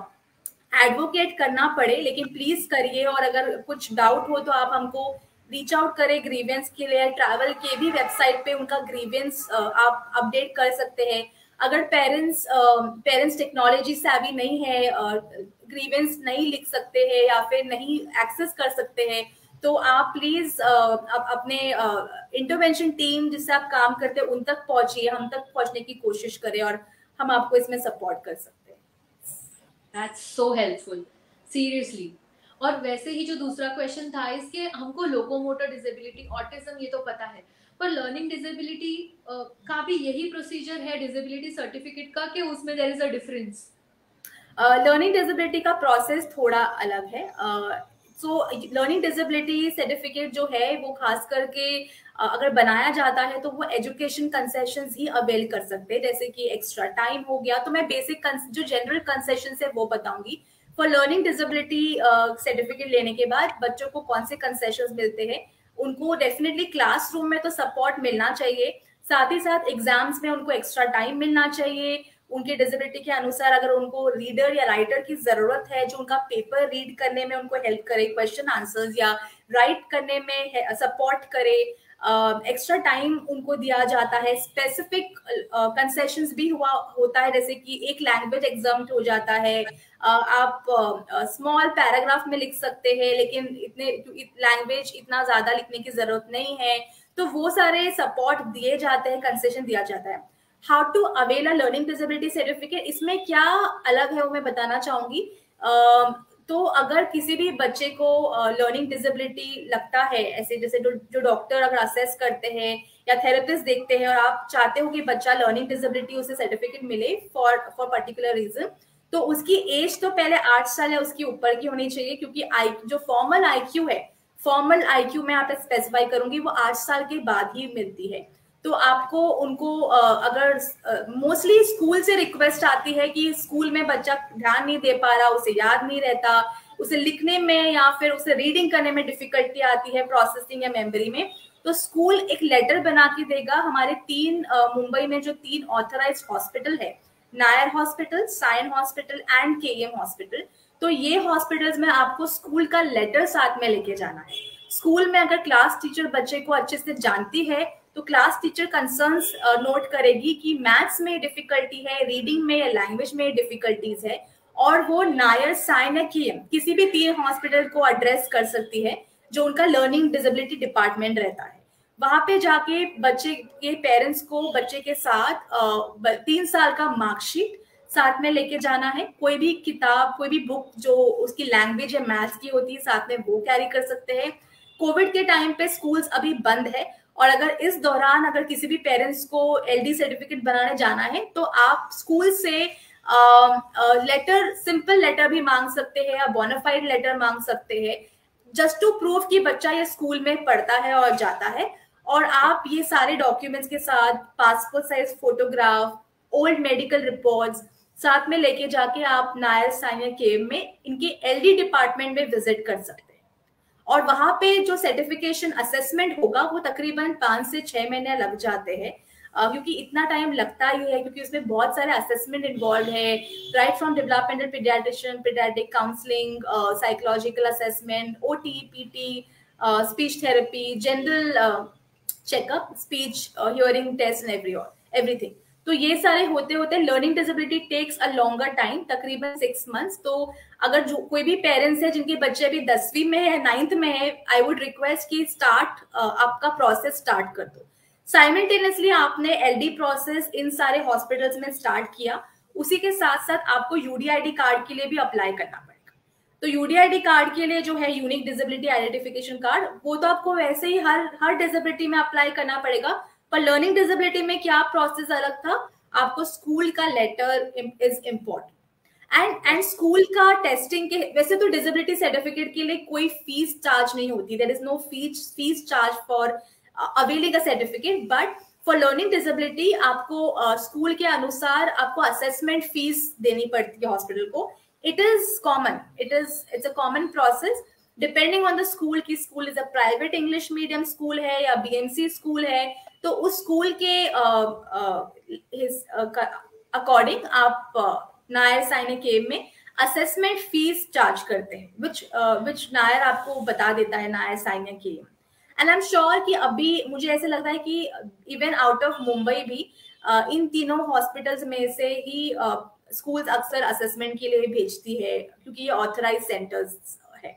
एडवोकेट करना पड़े, लेकिन प्लीज करिए। और अगर कुछ डाउट हो तो आप हमको रीच आउट करें ग्रीवेंस के लिए। ट्रैवल के भी वेबसाइट पे उनका ग्रीवेंस आप अपडेट कर सकते हैं। अगर पेरेंट्स पेरेंट्स टेक्नोलॉजी savvy नहीं है, ग्रीवेंस नहीं लिख सकते हैं या फिर नहीं एक्सेस कर सकते हैं, तो आप प्लीज अपने इंटरवेंशन टीम जिससे आप काम करते हैं उन तक पहुंचिए, हम तक पहुंचने की कोशिश करें और हम आपको इसमें सपोर्ट कर सकते हैं। That's so helpful, seriously. और वैसे ही जो दूसरा क्वेश्चन था इसके, हमको लोकोमोटर डिसेबिलिटी, ऑटिज्म ये तो पता है, पर लर्निंग डिसेबिलिटी का भी यही प्रोसीजर है डिसेबिलिटी सर्टिफिकेट का, कि उसमें there is a difference? Learning disability का प्रोसेस थोड़ा अलग है। सो लर्निंग डिसेबिलिटी सर्टिफिकेट जो है वो खास करके uh, अगर बनाया जाता है तो वो एजुकेशन कंसेशंस ही अवेल कर सकते हैं, जैसे कि एक्स्ट्रा टाइम हो गया। तो मैं बेसिक जो जनरल कंसेशन है वो बताऊंगी। फॉर लर्निंग डिसेबिलिटी सर्टिफिकेट लेने के बाद बच्चों को कौन से कंसेशंस मिलते हैं, उनको डेफिनेटली क्लासरूम में तो सपोर्ट मिलना चाहिए, साथ ही साथ एग्जाम्स में उनको एक्स्ट्रा टाइम मिलना चाहिए। उनके डिसेबिलिटी के अनुसार अगर उनको रीडर या राइटर की जरूरत है जो उनका पेपर रीड करने में उनको हेल्प करे, क्वेश्चन आंसर्स या राइट करने में सपोर्ट करे, एक्स्ट्रा uh, टाइम उनको दिया जाता है। स्पेसिफिक कंसेशंस uh, भी हुआ होता है, जैसे कि एक लैंग्वेज एग्जाम हो जाता है, uh, आप स्मॉल uh, पैराग्राफ में लिख सकते हैं, लेकिन इतने लैंग्वेज इतना ज्यादा लिखने की जरूरत नहीं है, तो वो सारे सपोर्ट दिए जाते हैं, कंसेशन दिया जाता है। How to avail a learning disability certificate, इसमें क्या अलग है वो मैं बताना चाहूंगी। uh, तो अगर किसी भी बच्चे को लर्निंग uh, डिसेबिलिटी लगता है, ऐसे जैसे जो जो डॉक्टर अगर असेस करते हैं या थेरेपिस्ट देखते हैं और आप चाहते हो कि बच्चा लर्निंग डिसेबिलिटी उसे सर्टिफिकेट मिले फॉर फॉर पर्टिकुलर रीजन, तो उसकी एज तो पहले आठ साल या उसके ऊपर की होनी चाहिए, क्योंकि आई जो फॉर्मल आईक्यू है, फॉर्मल आईक्यू में आप स्पेसिफाई करूंगी वो आठ साल के बाद ही मिलती है। तो आपको उनको अगर मोस्टली स्कूल से रिक्वेस्ट आती है कि स्कूल में बच्चा ध्यान नहीं दे पा रहा, उसे याद नहीं रहता, उसे लिखने में या फिर उसे रीडिंग करने में डिफिकल्टी आती है, प्रोसेसिंग या मेमोरी में, तो स्कूल एक लेटर बना के देगा। हमारे तीन मुंबई में जो तीन ऑथराइज्ड हॉस्पिटल है, Nair hospital, Sion hospital and KM hospital, तो ये हॉस्पिटल्स में आपको स्कूल का लेटर साथ में लेके जाना है। स्कूल में अगर क्लास टीचर बच्चे को अच्छे से जानती है तो क्लास टीचर कंसर्न्स नोट करेगी कि मैथ्स में डिफिकल्टी है, रीडिंग में या लैंग्वेज में डिफिकल्टीज है, और वो नायर, साइन या केएम किसी भी तीन हॉस्पिटल को एड्रेस कर सकती है जो उनका लर्निंग डिसेबिलिटी डिपार्टमेंट रहता है। वहां पे जाके बच्चे के पेरेंट्स को बच्चे के साथ तीन साल का मार्कशीट साथ में लेके जाना है। कोई भी किताब, कोई भी बुक जो उसकी लैंग्वेज या मैथ्स की होती है साथ में वो कैरी कर सकते हैं। कोविड के टाइम पे स्कूल्स अभी बंद है, और अगर इस दौरान अगर किसी भी पेरेंट्स को एलडी सर्टिफिकेट बनाने जाना है तो आप स्कूल से लेटर, सिंपल लेटर भी मांग सकते हैं या बोनाफाइड लेटर मांग सकते हैं, जस्ट टू प्रूव कि बच्चा ये स्कूल में पढ़ता है और जाता है। और आप ये सारे डॉक्यूमेंट्स के साथ passport size photograph, old medical reports साथ में लेके जाके आप नायर, साइन या केएम में इनके एलडी डिपार्टमेंट में विजिट कर सकते हैं। और वहां पे जो सर्टिफिकेशन असेसमेंट होगा वो तकरीबन पांच से छह महीने लग जाते हैं, क्योंकि इतना टाइम लगता ही है, क्योंकि उसमें बहुत सारे असेसमेंट इन्वॉल्व है, right from developmental paediatrician, paediatric counselling, psychological assessment, OT, PT, speech therapy, general checkup, speech hearing test and every everything. तो ये सारे होते होते learning disability takes a longer time, तकरीबन सिक्स मंथ्स। तो अगर जो कोई भी पेरेंट्स है जिनके बच्चे अभी दसवीं में है, नाइन्थ में है, आई वुड रिक्वेस्ट कि स्टार्ट uh, आपका प्रोसेस स्टार्ट कर दो। साइमल्टेनियसली आपने एलडी प्रोसेस इन सारे हॉस्पिटल्स में स्टार्ट किया, उसी के साथ साथ आपको यूडीआईडी कार्ड के लिए भी अप्लाई करना पड़ेगा। तो यूडीआईडी कार्ड के लिए जो है यूनिक डिसेबिलिटी आइडेंटिफिकेशन कार्ड, वो तो आपको वैसे ही हर हर डिसेबिलिटी में अप्लाई करना पड़ेगा, पर लर्निंग डिसेबिलिटी में क्या प्रोसेस अलग था, आपको स्कूल का letter is important. And and school का टेस्टिंग के वैसे तो डिसेबिलिटी सर्टिफिकेट के लिए कोई फीस चार्ज नहीं होती, there is no fees fees charge for availing a certificate, but for learning disability आपको स्कूल uh, के अनुसार आपको असेसमेंट फीस देनी पड़ती है हॉस्पिटल को. It is common, it is it's a common process depending on the school की school is a private English medium school है या बीएमसी स्कूल है, तो उस स्कूल के अकॉर्डिंग आप नायर साइने केम में असेसमेंट फीस चार्ज करते हैं, विच विच नायर आपको बता देता है, Nair Sion KEM. And I am sure कि अभी मुझे ऐसे लगता है कि इवन आउट ऑफ मुंबई भी uh, इन तीनों हॉस्पिटल्स में से ही स्कूल्स uh, अक्सर असेसमेंट के लिए भेजती है क्योंकि ये ऑथराइज सेंटर्स है.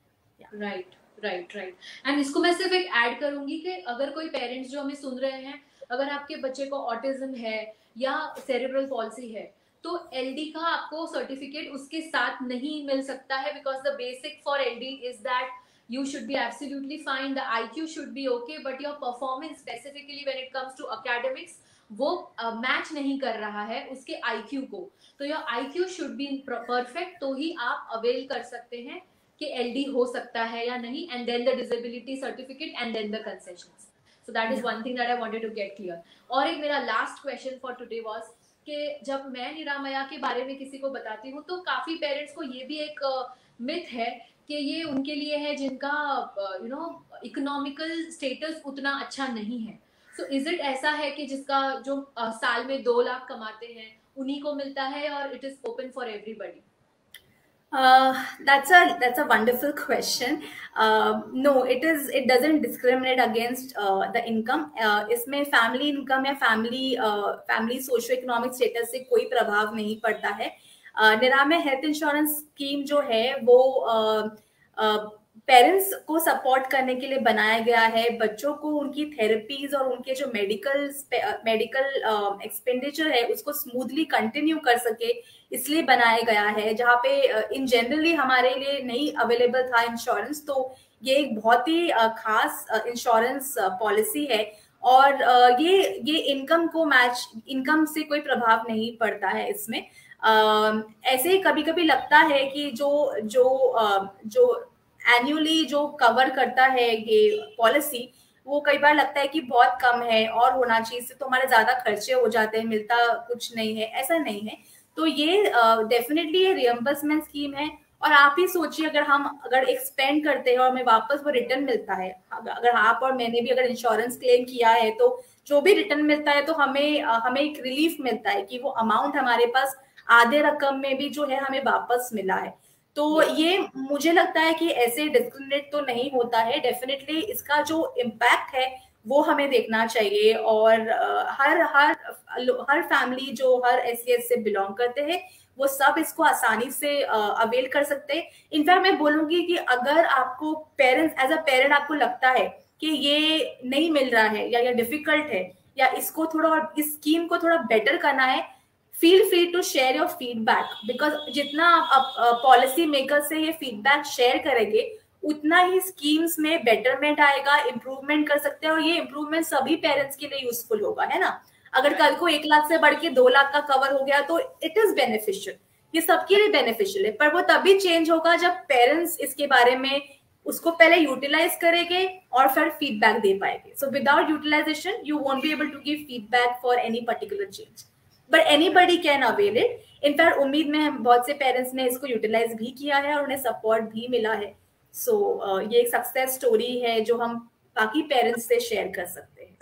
Right right right. एंड इसको मैं सिर्फ एक ऐड करूंगी कि अगर कोई पेरेंट्स जो हमें सुन रहे हैं, अगर आपके बच्चे को ऑटिज्म है या सेरेब्रल पॉल्सी है, तो एलडी का आपको सर्टिफिकेट उसके साथ नहीं मिल सकता है, because the basic for LD is that you should be absolutely fine, the I Q should be okay, but your performance specifically when it comes to academics वो मैच uh, नहीं कर रहा है उसके I Q को, तो your I Q should be perfect, तो ही आप अवेल कर सकते हैं कि L D हो सकता है या नहीं, and then the disability certificate and then the concessions. So that is one thing that I wanted to get clear. और एक मेरा last question for today was कि जब मैं निरामया के बारे में किसी को बताती हूँ तो काफी पेरेंट्स को ये भी एक मिथ uh, है कि ये उनके लिए है जिनका यू नो इकोनॉमिकल स्टेटस उतना अच्छा नहीं है. सो इज इट ऐसा है कि जिसका जो uh, साल में दो लाख कमाते हैं उन्हीं को मिलता है, और it is open for everybody? Uh, that's a that's a wonderful question. Uh, no, it is it doesn't discriminate against uh, the income. Uh, इसमें family income या family uh, family socio-economic status से कोई प्रभाव नहीं पड़ता है. uh, Niramaya health insurance scheme जो है वो uh, uh, पेरेंट्स को सपोर्ट करने के लिए बनाया गया है. बच्चों को उनकी थेरेपीज और उनके जो मेडिकल मेडिकल एक्सपेंडिचर है उसको स्मूथली कंटिन्यू कर सके, इसलिए बनाया गया है. जहाँ पे इन uh, जनरली हमारे लिए नहीं अवेलेबल था इंश्योरेंस, तो ये एक बहुत ही uh, खास इंश्योरेंस पॉलिसी है. और uh, ये ये इनकम को मैच इनकम से कोई प्रभाव नहीं पड़ता है इसमें. uh, ऐसे ही कभी कभी लगता है कि जो जो uh, जो एनुअली जो कवर करता है ये पॉलिसी, वो कई बार लगता है कि बहुत कम है और होना चाहिए, इससे तो हमारे ज्यादा खर्चे हो जाते हैं, मिलता कुछ नहीं है. ऐसा नहीं है. तो ये डेफिनेटली uh, रियम्बर्समेंट स्कीम है. और आप ही सोचिए, अगर हम अगर एक स्पेंड करते हैं और हमें वापस वो रिटर्न मिलता है, अगर आप और मैंने भी अगर इंश्योरेंस क्लेम किया है तो जो भी रिटर्न मिलता है तो हमें uh, हमें एक रिलीफ मिलता है कि वो अमाउंट हमारे पास आधे रकम में भी जो है हमें वापस मिला है. तो ये मुझे लगता है कि ऐसे डिस्क्रिमिनेट तो नहीं होता है. डेफिनेटली इसका जो इम्पैक्ट है वो हमें देखना चाहिए. और हर हर हर फैमिली जो हर एससीएस से बिलोंग करते हैं वो सब इसको आसानी से अवेल कर सकते हैं. इनफैक्ट मैं बोलूंगी कि अगर आपको पेरेंट्स एज अ पेरेंट आपको लगता है कि ये नहीं मिल रहा है या ये डिफिकल्ट है या इसको थोड़ा और इस स्कीम को थोड़ा बेटर करना है, feel free to share your feedback, because जितना आप पॉलिसी मेकर से ये फीडबैक शेयर करेंगे उतना ही स्कीम्स में बेटरमेंट आएगा, इम्प्रूवमेंट कर सकते हैं. और ये इम्प्रूवमेंट सभी पेरेंट्स के लिए यूजफुल होगा, है ना. अगर कल को एक लाख से बढ़ के दो लाख का कवर हो गया तो इट इज बेनिफिशियल, ये सबके लिए बेनिफिशियल है. पर वो तभी चेंज होगा जब पेरेंट्स इसके बारे में उसको पहले यूटिलाइज करेंगे और फिर फीडबैक दे पाएंगे. So without utilisation you won't be able to give feedback for any particular change, but anybody can avail it. In fact Ummeed में बहुत से पेरेंट्स ने इसको यूटिलाइज भी किया है और उन्हें सपोर्ट भी मिला है. सो so, uh, ये एक सक्सेस स्टोरी है जो हम बाकी पेरेंट्स से शेयर कर सकते हैं.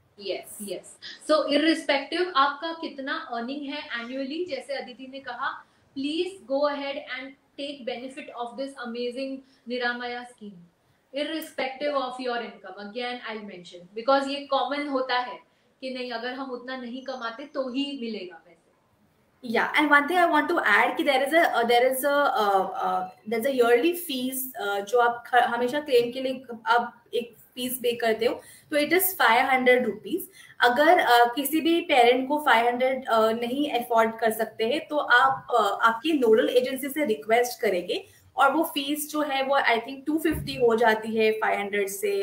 Yes yes. सो इररिस्पेक्टिव आपका कितना अर्निंग है एनुअली, जैसे अदिति ने कहा, please go ahead and take benefit of this amazing Niramaya scheme irrespective of your income. Again I will mention, because ये कॉमन होता है कि नहीं, अगर हम उतना नहीं कमाते तो ही मिलेगा पैसे. Yeah, and one thing I want to add कि there is a uh, there is a uh, uh, there's a yearly fees uh, जो आप हमेशा क्लेम के लिए आप एक फीस पे करते हो, तो it is five hundred rupees. अगर uh, किसी भी पेरेंट को फाइव हंड्रेड uh, नहीं अफोर्ड कर सकते हैं तो आप uh, आपकी नोडल एजेंसी से रिक्वेस्ट करेंगे और वो फीस जो है वो आई थिंक टू फिफ्टी हो जाती है फाइव हंड्रेड से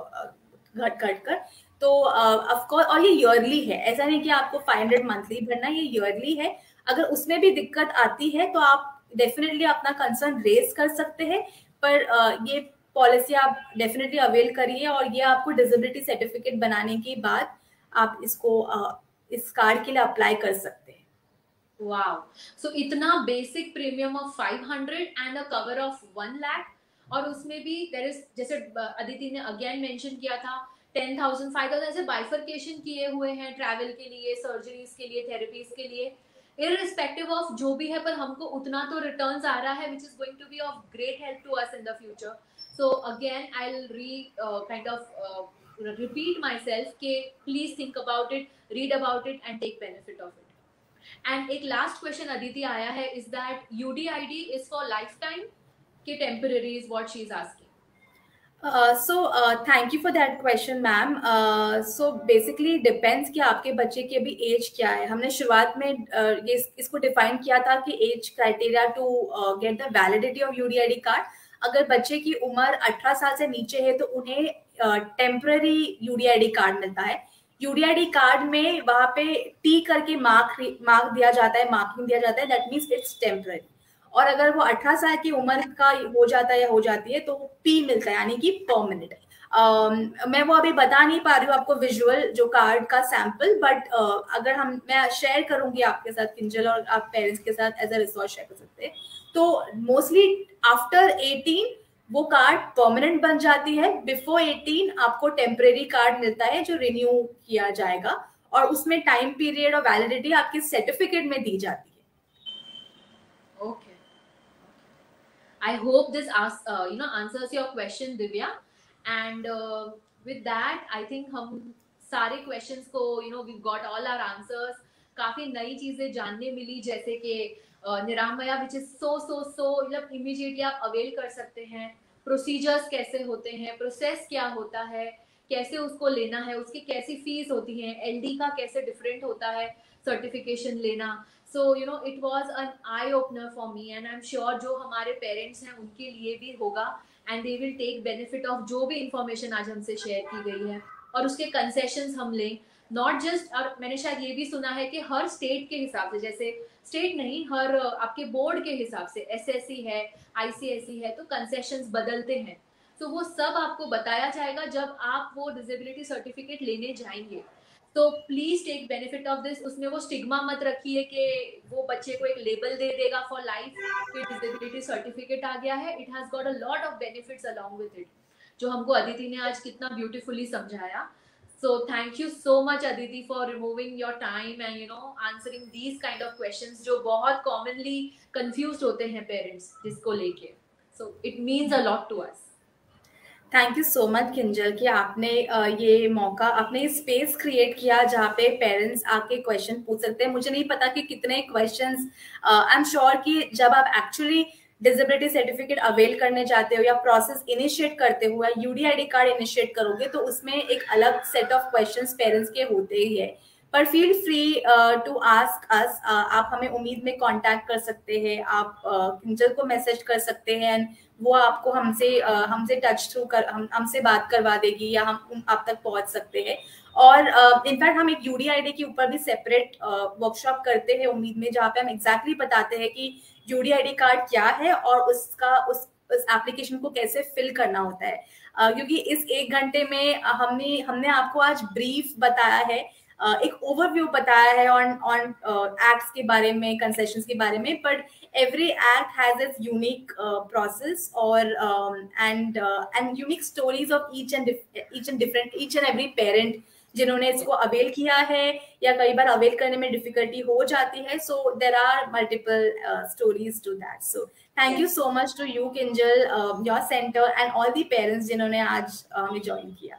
घट घट कर. तो ऑफ कोर्स, और ये ईयरली है, ऐसा नहीं कि आपको फाइव हंड्रेड मंथली भरना, ये ईयरली है. अगर उसमें भी दिक्कत आती है तो आप डेफिनेटली अपना कंसर्न रेज कर सकते हैं, पर uh, ये पॉलिसी आप डेफिनेटली अवेल करिए और ये आपको डिसेबिलिटी सर्टिफिकेट बनाने के बाद आप इसको uh, इस कार्ड के लिए अप्लाई कर सकते हैं। वाओ, सो इतना basic premium of five hundred and a cover of one lakh, और उसमें भी देयर इज, जैसे अदिति ने अगेन मेंशन किया था, टेन थाउजेंड फाइव थाउजेंड ऐसे बाइफर्केशन किए हुए हैं ट्रैवल के लिए, सर्जरीज के लिए, थेरेपीज के लिए, इररिस्पेक्टिव ऑफ जो भी है, पर हमको उतना तो रिटर्न्स आ रहा है which is going to be of great help to us in the future. So again I will re kind of repeat myself के please think about it, read about it and take benefit of it. And एक last question Aditi आया है, is that U D I D is for lifetime के temporary is what she is asking. Uh, so uh, thank you for that question, ma'am. Uh, so basically depends कि आपके बच्चे की अभी as क्या है। हमने शुरुआत में uh, ये इसको डिफाइन किया था कि age criteria to get the validity of UDID card. अगर बच्चे की उम्र अठारह साल से नीचे है तो उन्हें टेम्पररी uh, यूडीआईडी कार्ड मिलता है। यूडीआईडी कार्ड में वहां पे टी करके मार्क मार्क दिया जाता है, मार्किंग दिया जाता है, दैट मीन्स इट्स टेम्पररी। और अगर वो अठारह साल की उम्र का हो जाता है या हो जाती है तो पी मिलता है, यानी कि परमानेंट। uh, मैं वो अभी बता नहीं पा रही हूँ आपको विजुअल जो कार्ड का सैंपल, बट uh, अगर हम मैं शेयर करूंगी आपके साथ किंजल, और आप पेरेंट्स के साथ एज अ रिसोर्स शेयर कर सकते हैं। तो मोस्टली आफ्टर एटीन वो कार्ड परमानेंट बन जाती है, बिफोर एटीन आपको टेम्परेरी कार्ड मिलता है जो रिन्यू किया जाएगा, और उसमें टाइम पीरियड और वैलिडिटी आपके सर्टिफिकेट में दी जाती है। Okay, I hope this asks, uh, you know, answers your question, Divya. And uh, with that, I think हम सारे questions को, you know, we've got all our answers. काफी नई चीजें जानने मिली, जैसे कि निरामया which is so so so मतलब immediately आप avail कर सकते हैं, प्रोसीजर्स कैसे होते हैं, प्रोसेस क्या होता है, कैसे उसको लेना है, उसकी कैसी फीस होती है, एलडी का कैसे डिफरेंट होता है सर्टिफिकेशन लेना। So you know it was an eye opener for me, and I am sure जो हमारे पेरेंट्स हैं उनके लिए भी होगा, and they will take benefit of जो भी इंफॉर्मेशन आज हमसे शेयर की गई है, और उसके कंसेशंस हम लें। नॉट जस्ट, और मैंने शायद ये भी सुना है कि हर स्टेट के हिसाब से, जैसे स्टेट नहीं, हर आपके बोर्ड के हिसाब से, एसएससी है, आईसीएसई है, तो कंसेशंस बदलते हैं। तो वो सब आपको बताया जाएगा जब आप वो डिसेबिलिटी सर्टिफिकेट लेने जाएंगे। तो please take benefit of this. उसमें वो स्टिग्मा मत रखिए कि वो बच्चे को एक लेबल दे देगा फॉर लाइफ कि डिसेबिलिटी सर्टिफिकेट आ गया है। It has got a lot of benefits along with it, जो हमको अदिति ने आज कितना ब्यूटीफुली समझाया। So thank you so much Aditi for removing your time and you know answering these kind of questions जो बहुत commonly confused होते हैं parents जिसको लेके। So it means a lot to us. Thank you so much Kinjal कि आपने ये मौका, आपने स्पेस क्रिएट किया जहाँ पे पेरेंट्स आके क्वेश्चन पूछ सकते हैं। मुझे नहीं पता कि कितने क्वेश्चंस, आई एम श्योर कि जब आप एक्चुअली डिसेबिलिटी सर्टिफिकेट अवेल करने जाते हो या प्रोसेस इनिशिएट करते हो या यूडीआईडी कार्ड इनिशिएट करोगे तो उसमें एक अलग सेट ऑफ क्वेश्चंस पेरेंट्स के होते ही है। पर feel free to ask us, आप हमें उम्मीद में कांटेक्ट कर सकते हैं, आप किंजल uh, को मैसेज कर सकते हैं, एंड वो आपको हमसे uh, हमसे टच थ्रू कर हम हमसे बात करवा देगी या हम आप तक पहुंच सकते हैं। और इनफैक्ट uh, हम एक यूडीआईडी के ऊपर भी सेपरेट वर्कशॉप uh, करते हैं उम्मीद में, जहाँ पे हम एग्जैक्टली exactly बताते हैं कि यूडीआईडी कार्ड क्या है और उसका उस उस एप्लीकेशन को कैसे फिल करना होता है। uh, क्योंकि इस एक घंटे में हमने हमने आपको आज ब्रीफ बताया है, Uh, एक ओवरव्यू बताया है ऑन ऑन एक्ट्स के बारे में, कंसेशंस के बारे में, but every act has its unique process और and and unique stories of each and each and different each and every parent जिन्होंने इसको अवेल किया है या कई बार अवेल करने में डिफिकल्टी हो जाती है। So there are multiple stories to that. So thank you so much to you Kinjal, your centre and all the parents जिन्होंने आज हमें uh, ज्वाइन किया।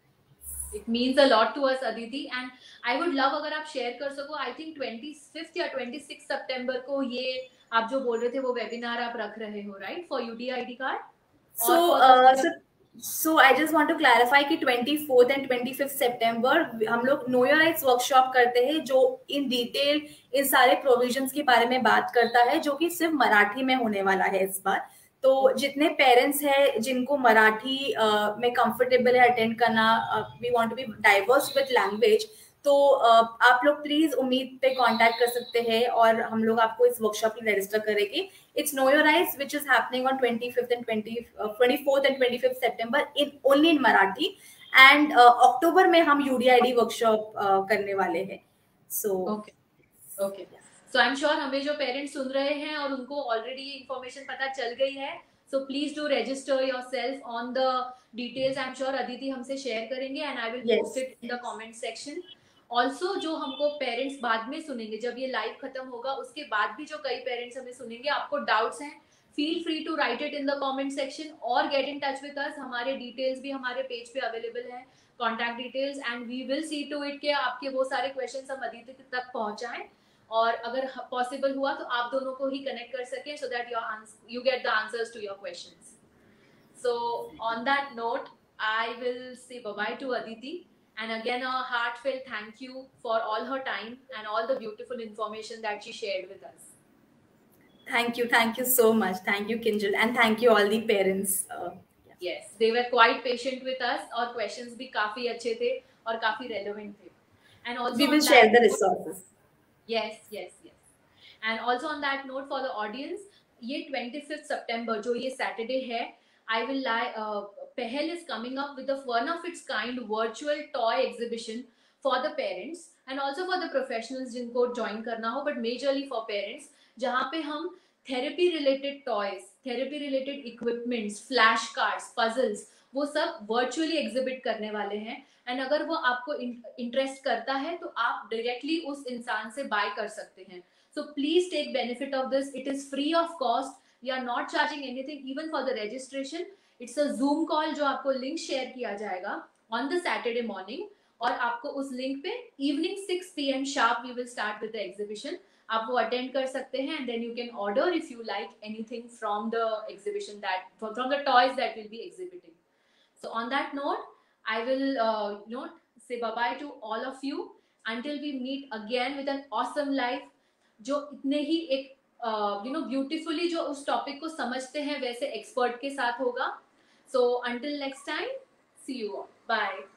It means a lot to us Aditi, and I would love अगर आप share कर सको, I think twenty-fifth या twenty-sixth सितंबर को ये आप जो बोल रहे थे वो वेबिनार आप रख रहे हो, right, for UDID card. So uh, so so I just want to clarify कि twenty-fourth and twenty-fifth सितंबर हम लोग नो योर राइट्स वर्कशॉप करते हैं जो इन डिटेल इन सारे प्रोविजंस के बारे में बात करता है, जो कि सिर्फ मराठी में होने वाला है इस बार। तो जितने पेरेंट्स हैं जिनको मराठी uh, में कंफर्टेबल है अटेंड करना, we want to be diverse with language, तो uh, आप लोग प्लीज उम्मीद पे कांटेक्ट कर सकते हैं और हम लोग आपको इस वर्कशॉप में रजिस्टर करेंगे. It's no your eyes which is happening on twenty fifth and twenty twenty fourth and twenty fifth September in only in Marathi. And October में हम यूडीआईडी वर्कशॉप uh, करने वाले हैं. So okay okay so I am sure हमें जो parents सुन रहे हैं और उनको ऑलरेडी ये इन्फॉर्मेशन पता चल गई है, so please do register yourself on the details. I am sure Aditi हमसे शेयर करेंगे and I will post it in the comment section. Also जो हमको पेरेंट्स बाद में सुनेंगे, जब ये लाइव खत्म होगा उसके बाद भी जो कई पेरेंट्स हमें सुनेंगे, आपको डाउट्स हैं, feel free to write it in the comment section और get in touch with us. हमारे डिटेल्स भी हमारे पेज पे अवेलेबल हैं, contact details, and we will see to it कि आपके वो सारे क्वेश्चंस हम अदिति तक पहुंचाएं और अगर पॉसिबल हुआ तो आप दोनों को ही कनेक्ट कर सकें so that your you get the answers to your questions. So on that note, I will say bye-bye to Aditi, and again a heartfelt thank you for all her time and all the beautiful information that she shared with us. Thank you, thank you so much. Thank you, Kinjal, and thank you all the parents. Uh, yeah. Yes, they were quite patient with us और questions भी काफी अच्छे थे और काफी relevant थे. And also we will on share that the note, resources. Yes, yes, yes. And also on that note for the audience, ये twenty-fifth September जो ये Saturday है, I will lie. Uh, Pehel is coming up with a one of its kind virtual toy exhibition for the parents and also for the professionals जिनको join करना हो, but majorly for parents, जहाँ पे हम therapy related toys, therapy related equipments, flash cards, puzzles, वो सब virtually exhibit करने वाले हैं. एंड अगर वो आपको इंटरेस्ट करता है तो आप डायरेक्टली उस इंसान से बाय कर सकते हैं. So please take benefit of this. It is free of cost. We are not charging anything even for the registration. It's a Zoom call जो आपको लिंक शेयर किया जाएगा ऑन द सैटरडे मॉर्निंग और आपको उस लिंक पे evening six P M sharp we will start with the exhibition. आप वो अटेंड कर सकते हैं and then you can order if you like anything from the exhibition that from the toys that will be exhibiting. So on that note I will uh, you know say bye bye to all of you until we meet again with an awesome life जो इतने ही एक you know beautifully जो उस topic को समझते हैं वैसे expert के साथ होगा. So until next time, see you all. Bye.